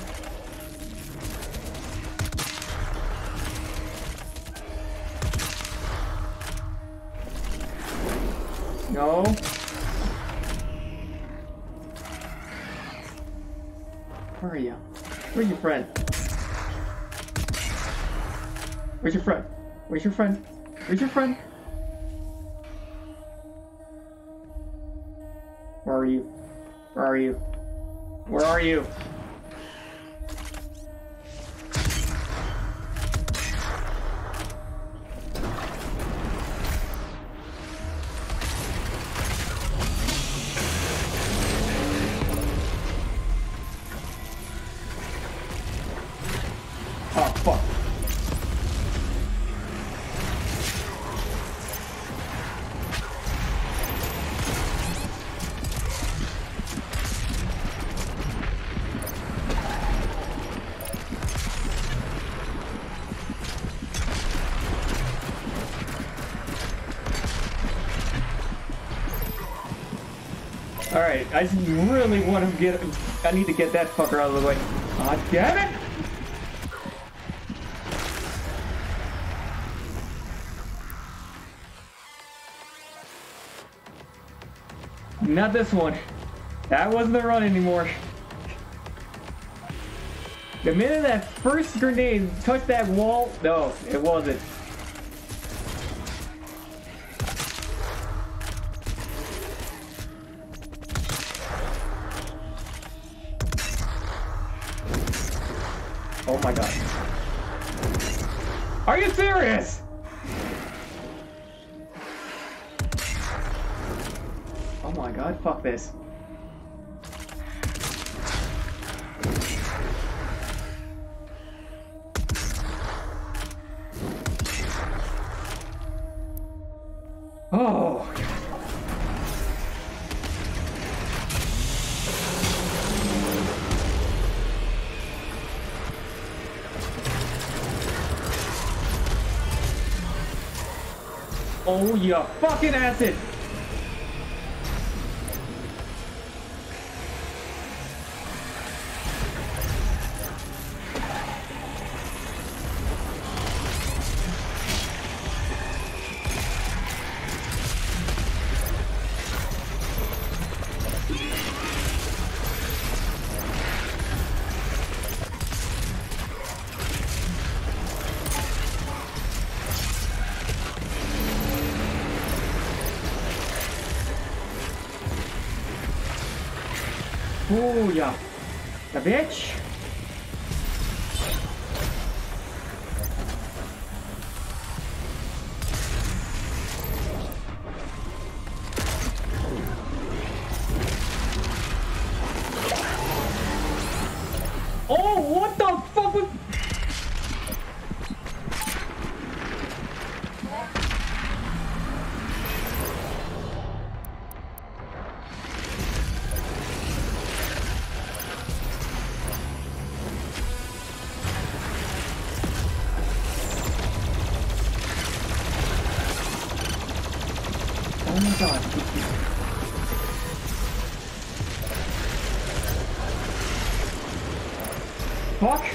No. Where are you? Where's your friend? Where's your friend? Where's your friend? Where's your friend? Where are you? Where are you? Where are you? Oh, fuck. Alright, I just really want to get... I need to get that fucker out of the way. God damn it! Not this one. That wasn't the run anymore. The minute that first grenade touched that wall... No, it wasn't. Oh my god. Are you serious? Oh Oh my god, fuck this. Oh. Oh, you fucking acid! Oh, yeah. The bitch. Oh, what the fuck was... Oh my god. Fuck.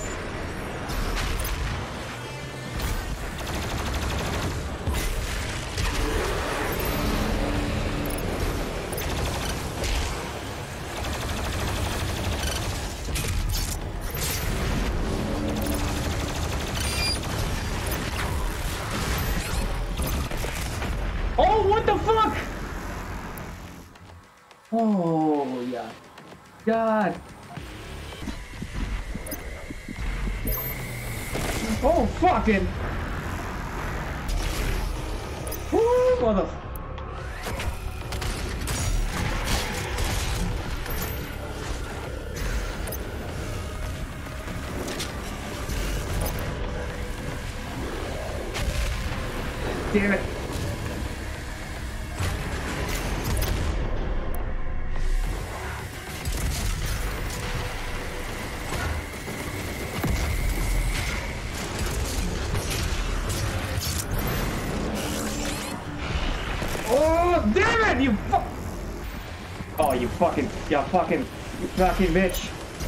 Oh, what the fuck? Oh, yeah. God. Oh, fucking. Woo, mother. Damn it. Oh, damn it, you fuck! Oh, you fucking, you fucking, you fucking bitch.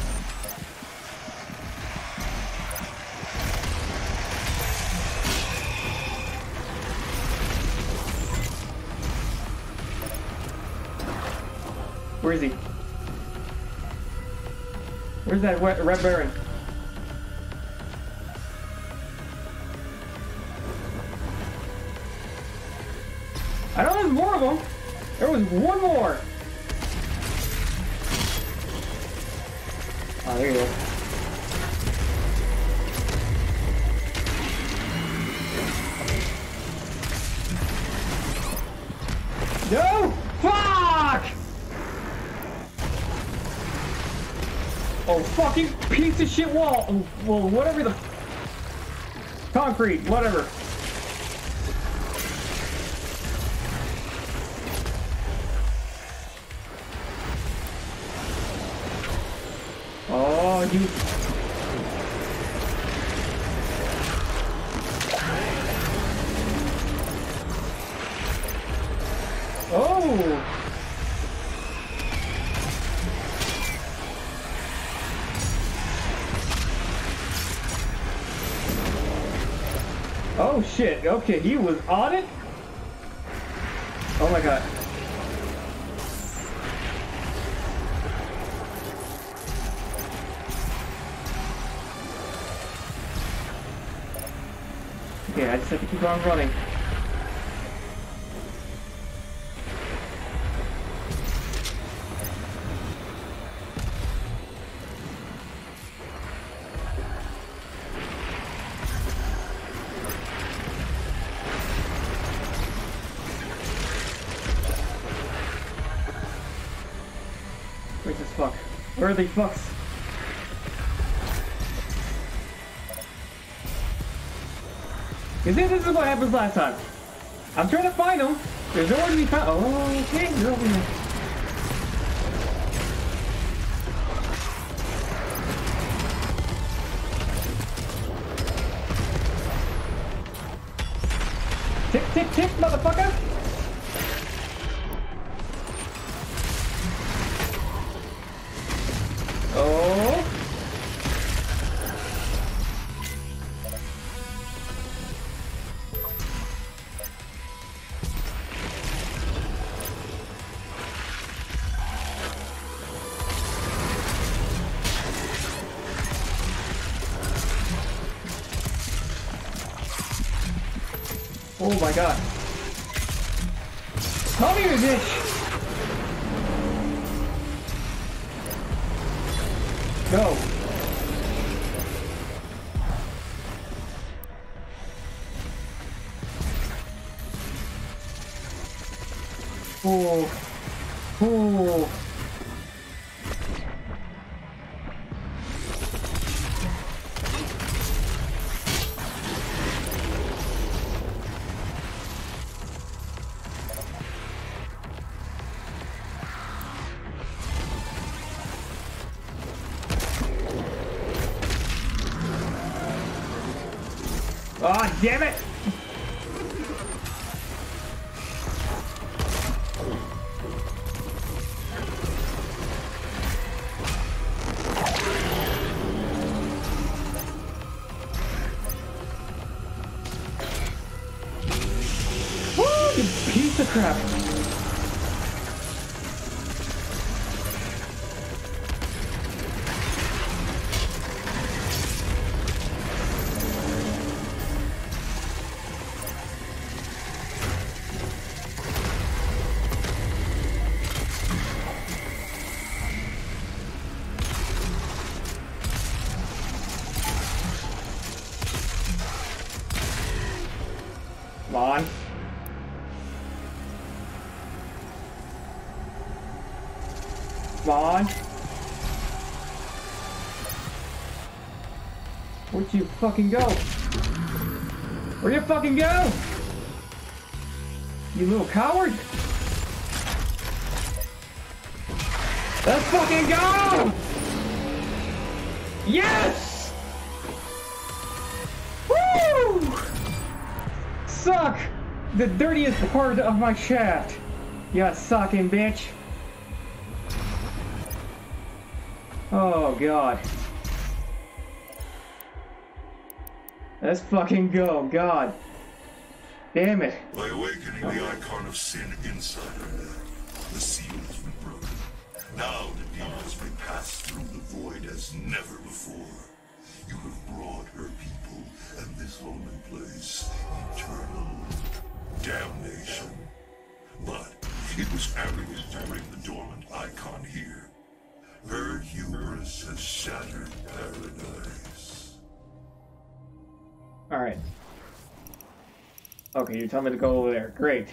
Where is he? Where's that Red Baron? I know there's more of them. There was one more. Oh, there you go. No! Fuck! Oh, fucking piece of shit wall. Oh, well, whatever the... Concrete, whatever. Oh, you... Oh! Oh shit, okay, he was on it? Oh my god. Okay, I just have to keep on running. obvious as fuck. Where are they fucks? You see, this is what happens last time. I'm trying to find them. There's nowhere to be found. Oh, okay, they're over here. Tick, tick, tick, motherfucker! Oh! Oh my god. Come here, bitch! Go! Oh. Oh. Oh, damn it! Woo, you piece of crap! Come on. Come on. Where'd you fucking go? Where'd you fucking go? You little coward! Let's fucking go! Yes! Woo! Suck the dirtiest part of my shaft. You sucking bitch. Oh god. Let's fucking go, god. Damn it. By awakening the icon of sin inside her, the seal has been broken. Now the demons may pass through the void as never before. You have brought her people and this holy place eternal damnation. But it was arrogant to bring the dormant icon here. Her hubris has shattered paradise. Alright. Okay, you tell me to go over there. Great.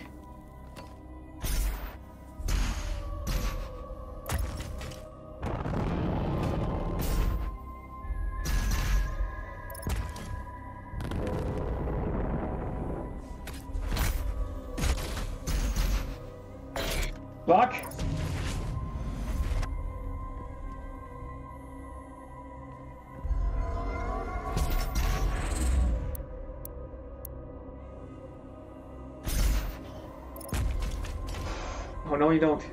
Fuck! Oh no, you don't.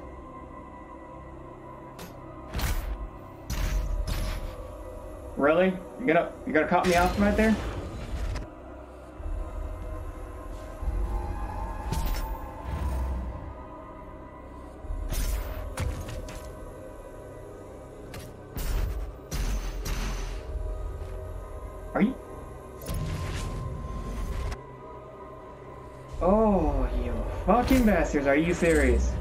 Really? You gonna you gonna cut me off right there? Are you? Oh, you fucking bastards! Are you serious?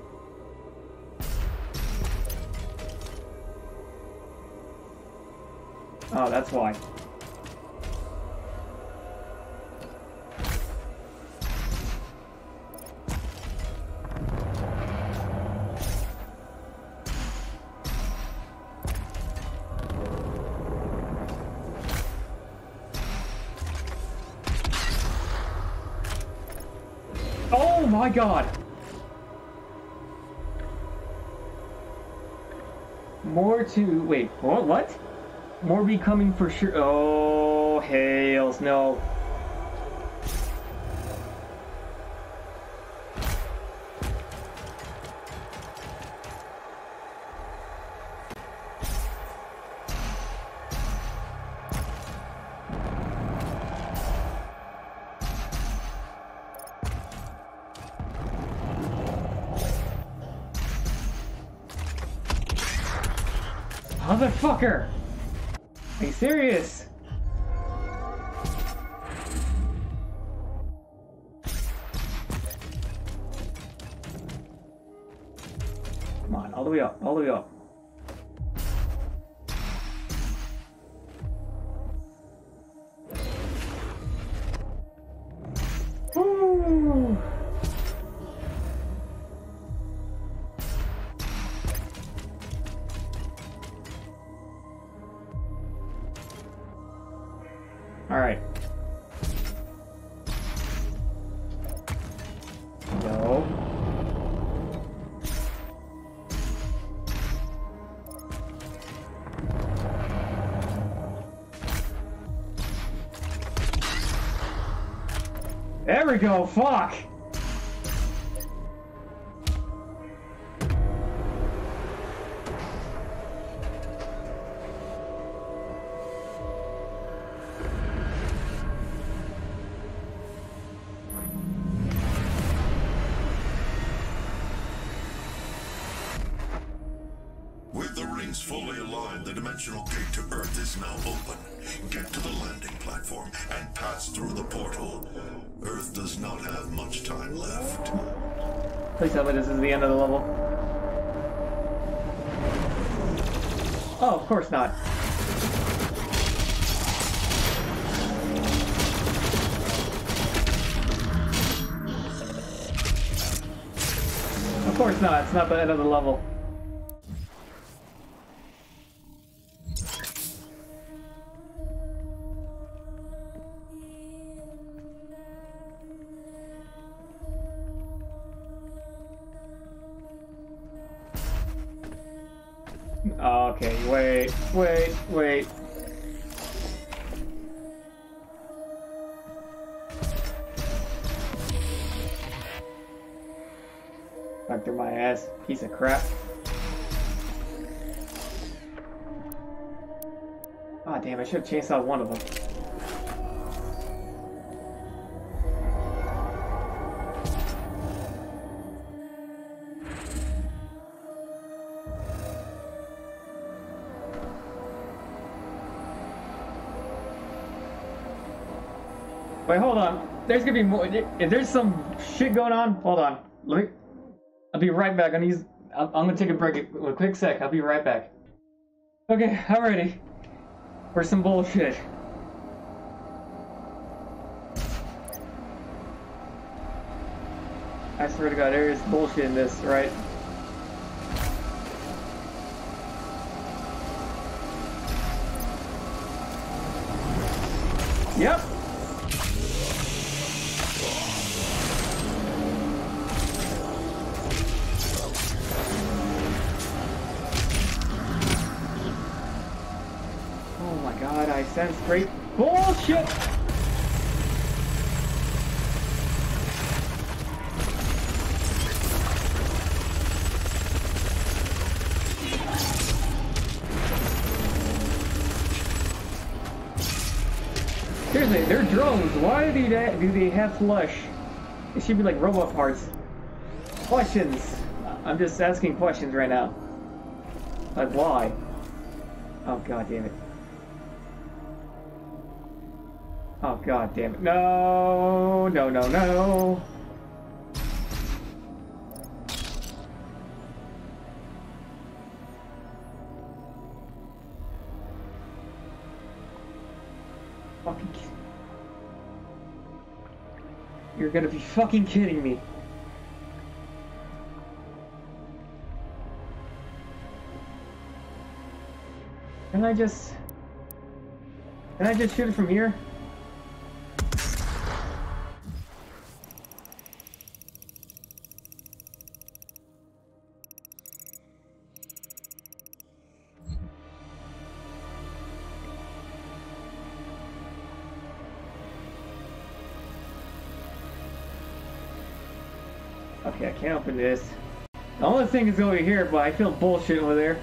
Oh, that's why. Oh my god! More to... Wait, what? What? More be coming for sure. Oh, hails, no. Motherfucker! Are you serious? Come on, all the way up, all the way up. Woo! All right. Go. There we go. Fuck. With the rings fully aligned, the dimensional gate to Earth is now open. Get to the landing platform and pass through the portal. Earth does not have much time left. Please tell me this is the end of the level. Oh, of course not. Of course not, it's not the end of the level. Okay, wait, wait, wait. Back through my ass, piece of crap. Ah, damn, I should have chased out one of them. Wait, hold on. There's gonna be more. If there's some shit going on, hold on. Let me. I'll be right back. I'm gonna use. I'm, I'm gonna take a break. A quick sec. I'll be right back. Okay, I'm ready for some bullshit. I swear to God, there is bullshit in this, right? Yep. I sense great bullshit! Seriously, they're drones. Why do they, do they have flesh? It should be like robot parts. Questions. I'm just asking questions right now. Like, why? Oh, god damn it. Oh god damn it. No, no, no, no. Fucking kid. You're gonna be fucking kidding me. Can I just... Can I just shoot it from here? Okay, I can't open this. The only thing is over here, but I feel bullshit over there.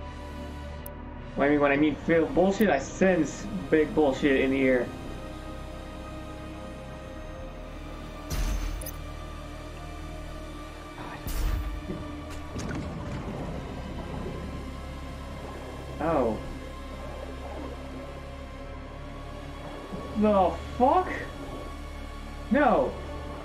I mean, when I mean feel bullshit, I sense big bullshit in the air. Oh. The fuck? No.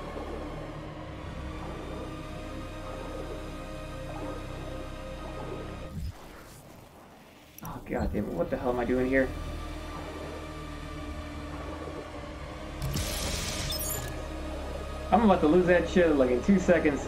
Oh god damn it, what the hell am I doing here? I'm about to lose that shit like in two seconds.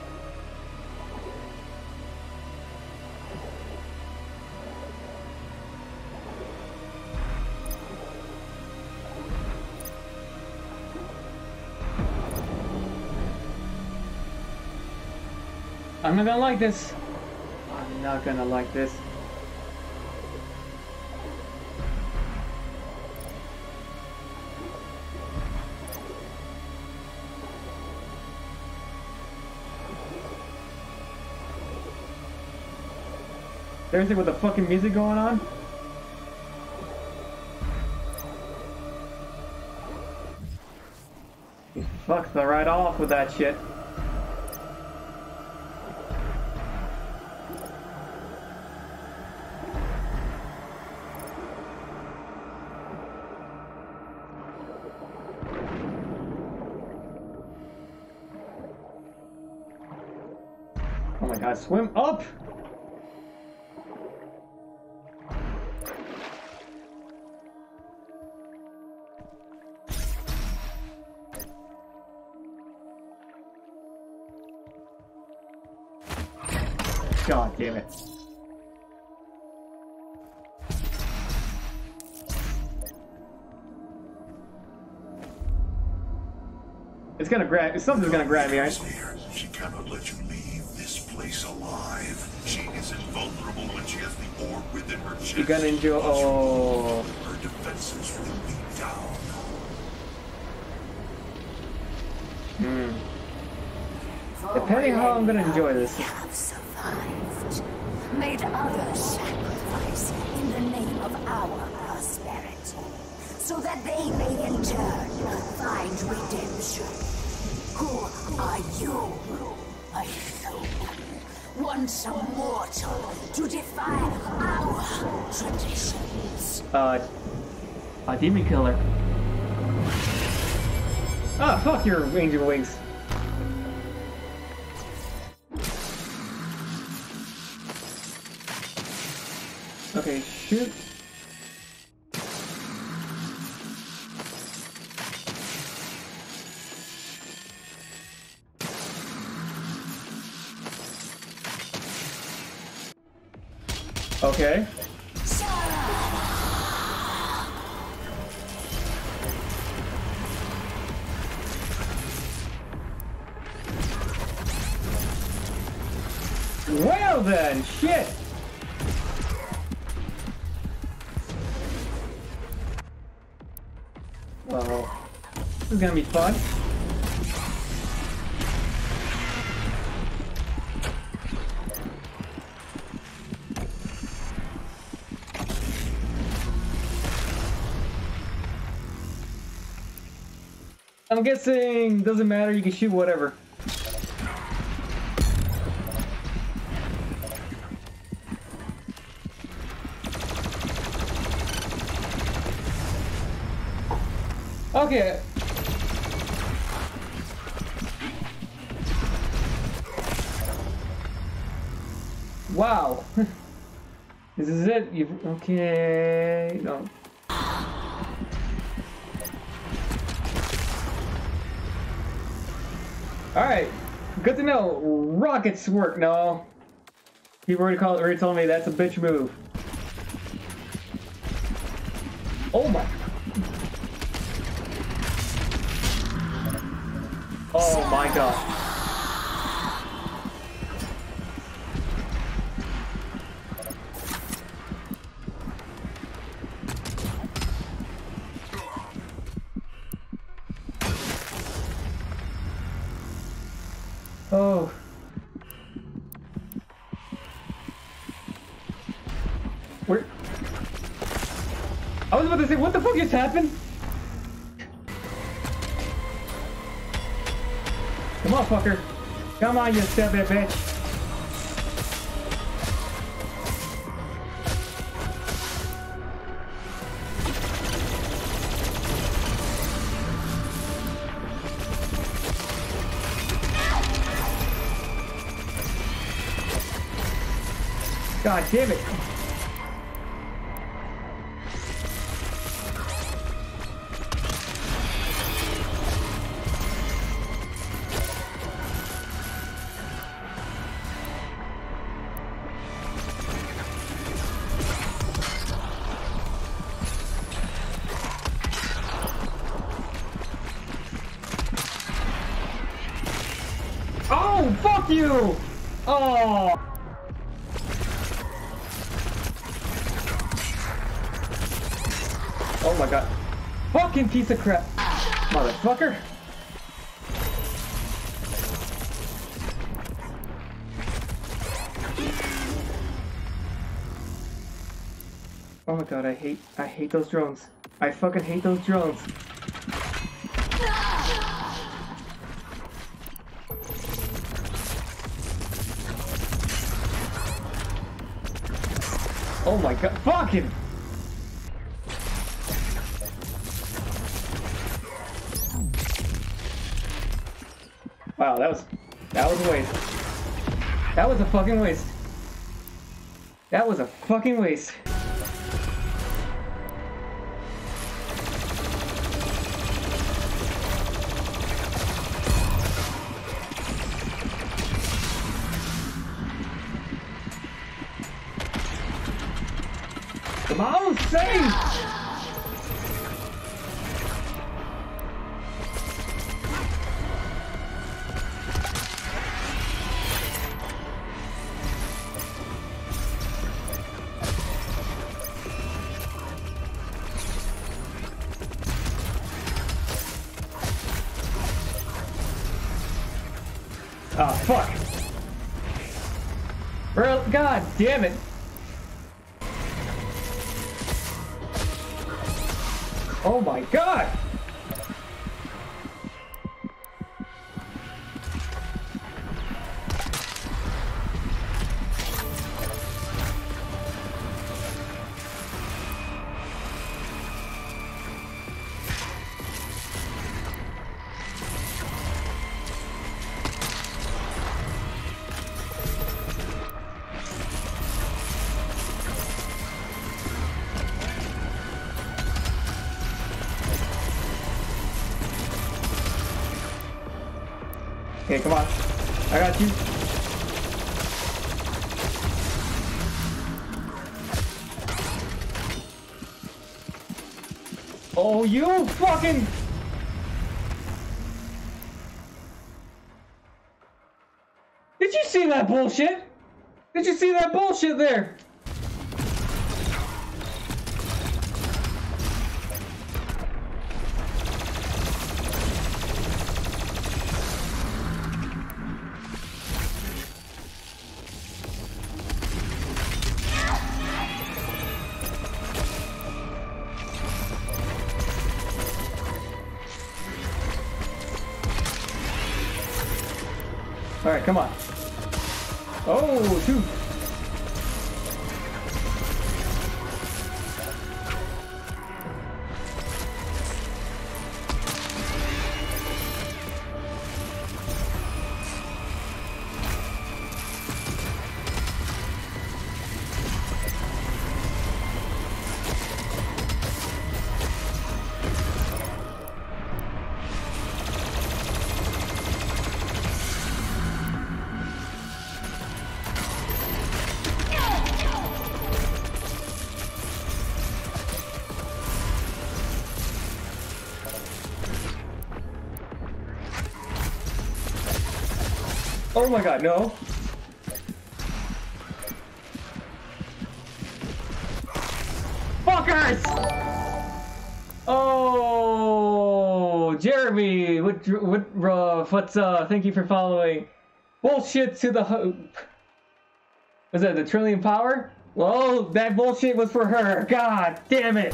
I'm not gonna like this. I'm not gonna like this. Seriously, with the fucking music going on? He fucks the right off with that shit. Oh my god, swim up! God damn it. It's gonna grab, something's gonna grab me, right? She cannot let you leave this place alive. She is invulnerable when she has the orb within her chest. You're gonna enjoy, oh. Her defenses will be down. Hmm. Depending how I'm gonna enjoy this. Have survived, made others sacrifice in the name of our prosperity, so that they may in turn find redemption. Who are you? A human, once a mortal, to defy our traditions. Uh, a demon killer. Ah, fuck your angel wings. Okay, shoot. Okay. Well then, shit. Well, this is gonna be fun. I'm guessing doesn't matter, you can shoot whatever. Okay. Wow. This is it. You've okay. No. Alright. Good to know. Rockets work now. People already called already told me that's a bitch move. Oh my. Oh my god. Oh. Where? I was about to say, what the fuck just happened? Come on, fucker. Come on, you stupid bitch. God damn it. Oh, fuck you! Oh! Oh my god. Fucking piece of crap. Motherfucker. Oh my god, I hate, I hate those drones. I fucking hate those drones. Oh my god, fucking! Wow, that was, that was a waste. That was a fucking waste. That was a fucking waste. Come on, save! Oh, fuck. Bro, god damn it. Oh my god. Okay, come on. I got you. Oh, you fucking... Did you see that bullshit? Did you see that bullshit there? All right, come on. Oh, two. Oh my god, no. Fuckers! Oh, Jeremy, what, what, uh, what's, uh, thank you for following. Bullshit to the ho- Was that the trillion power? Well, that bullshit was for her. God damn it.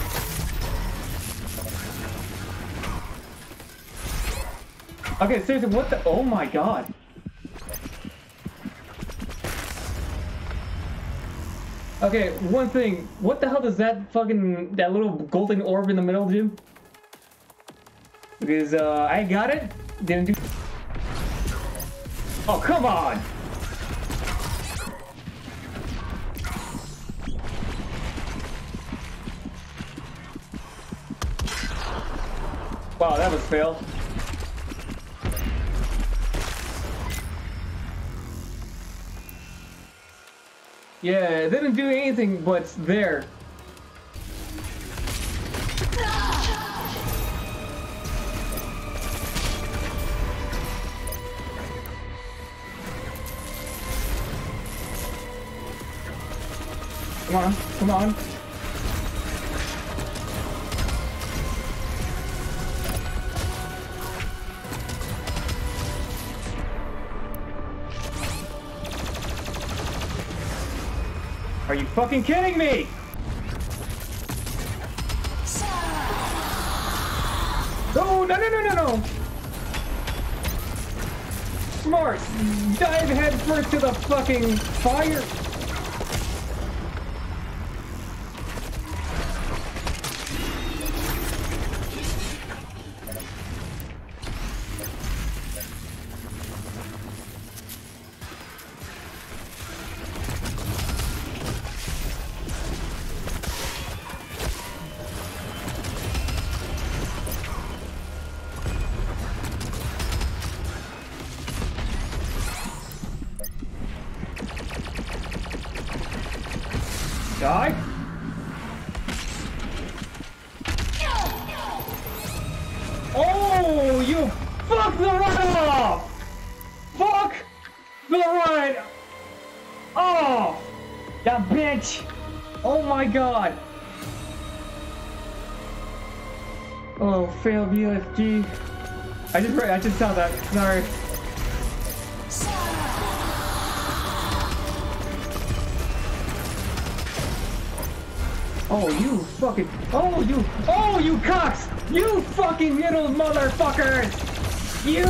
Okay, seriously, what the- oh my god. Okay, one thing. What the hell does that fucking, that little golden orb in the middle do? Because, uh, I got it. Didn't do... Oh, come on! Wow, that was fail. Yeah, it didn't do anything, but it's there. Come on, come on. Are you fucking kidding me? No, no, no, no, no, no. Smart. Dive head first to the fucking fire. Die. Oh, you fuck the run off! Fuck the run off! That bitch! Oh my god! Oh, fail B F G. I just I just saw that. Sorry. Oh, you fucking... Oh, you... Oh, you cocks! You fucking little motherfuckers! You!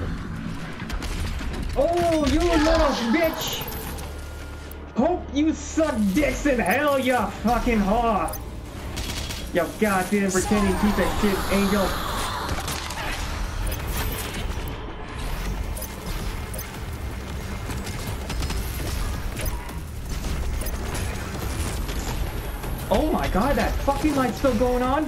Oh, you little bitch! Hope you suck dicks in hell, you fucking whore! You goddamn pretending piece of shit, Angel! Oh my god, that fucking light's still going on?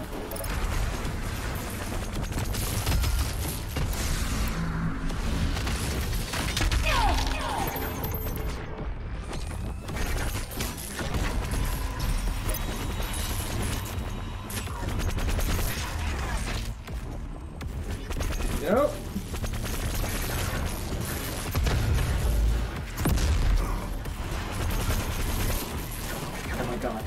Nope. Oh my god.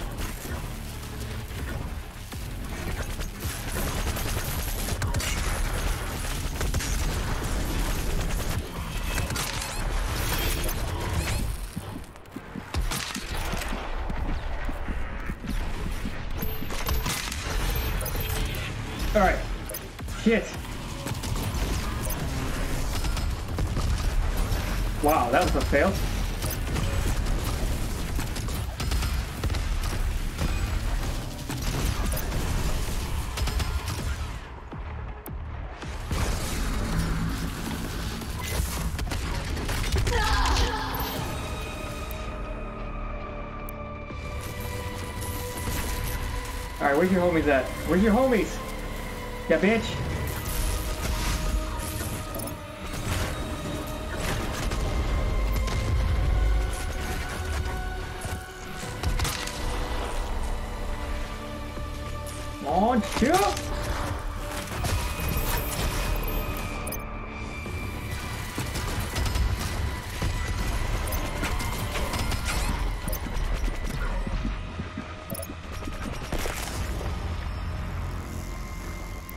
Alright. Shit. Wow, that was a fail. Alright, where's your homies at? Where's your homies? Yeah, bitch. On two.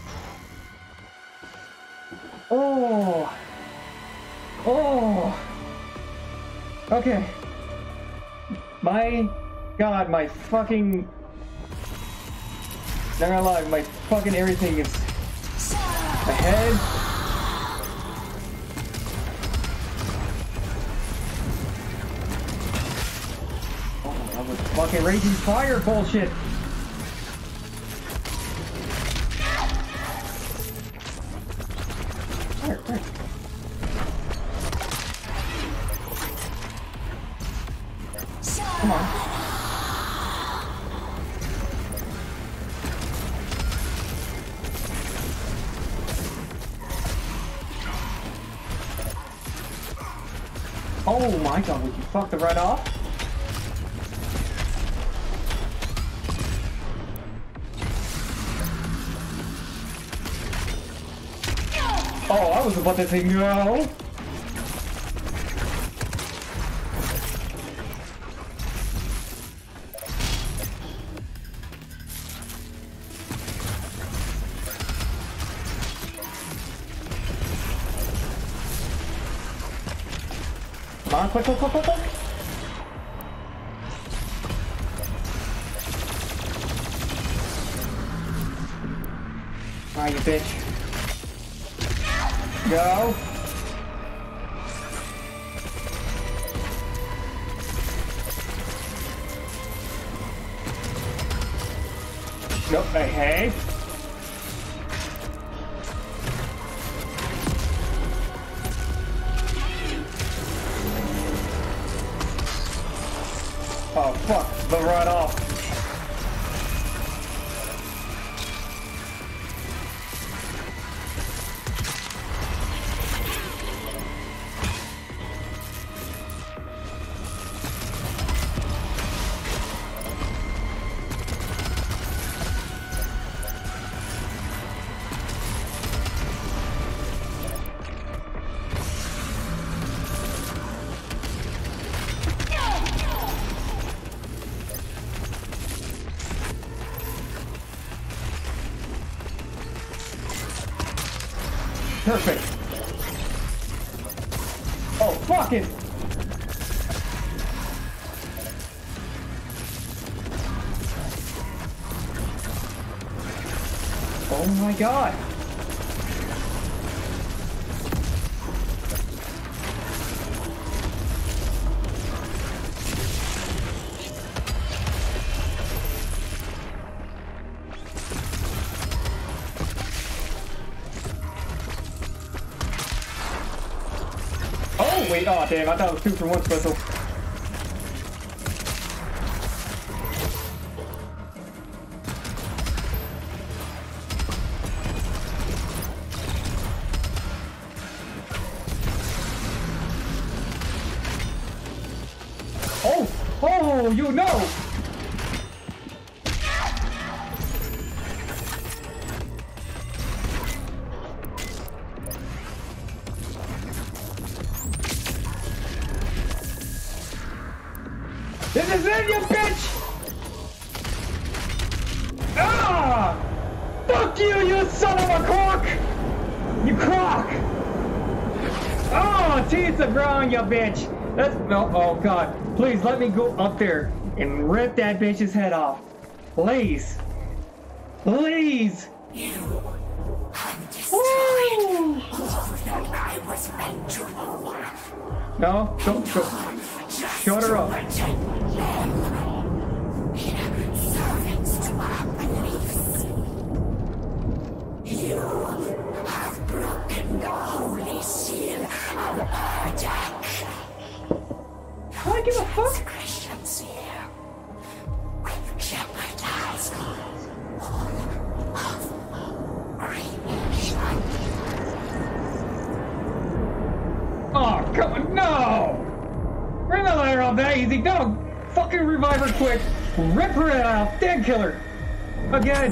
Oh. Oh. Okay. My God, my fucking... Not gonna lie, my fucking everything is... My head... Oh, that was fucking raging fire bullshit! Fire, fire. Come on. Oh my God, would you fuck the right off? Oh, I was about to say no. Come on, quick, quick, quick, quick, quick. Ah, you bitch. Go. Nope, hey, hey. Oh, fuck, the right off. Perfect. Oh, fuck it! Oh my God! Oh wait, oh damn, I thought it was two for one special. Oh! Oh, you know! This is it, you bitch! Ah! Fuck you, you son of a crock! You crock! Oh, teeth the ground, you bitch! That's no. Oh God! Please let me go up there and rip that bitch's head off, please, please. You have destroyed Woo! all that I was meant to love. No, don't go. Shut her up. Servants to our beliefs. You have broken the holy seal of Urdak. I don't give a fuck. Christians here will jeopardize all of creation. Oh, come on, no! Bring the letter off that easy. Go! Fucking revive her quick. Rip her head off. Dead killer. Again.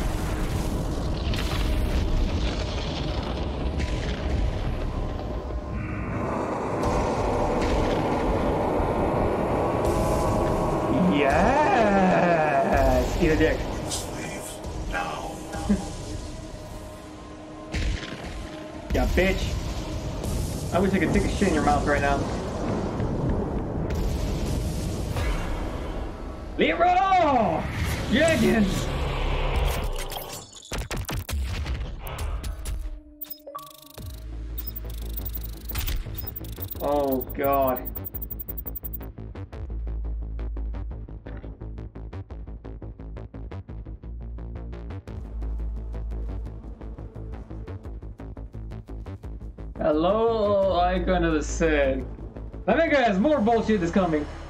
Yes! Eat a dick. Leave now. Yeah, bitch. I wish I could stick a shit in your mouth right now. Leroy Jenkins! Oh god. Hello, Icon of the Sin. I think guys, more bullshit is coming.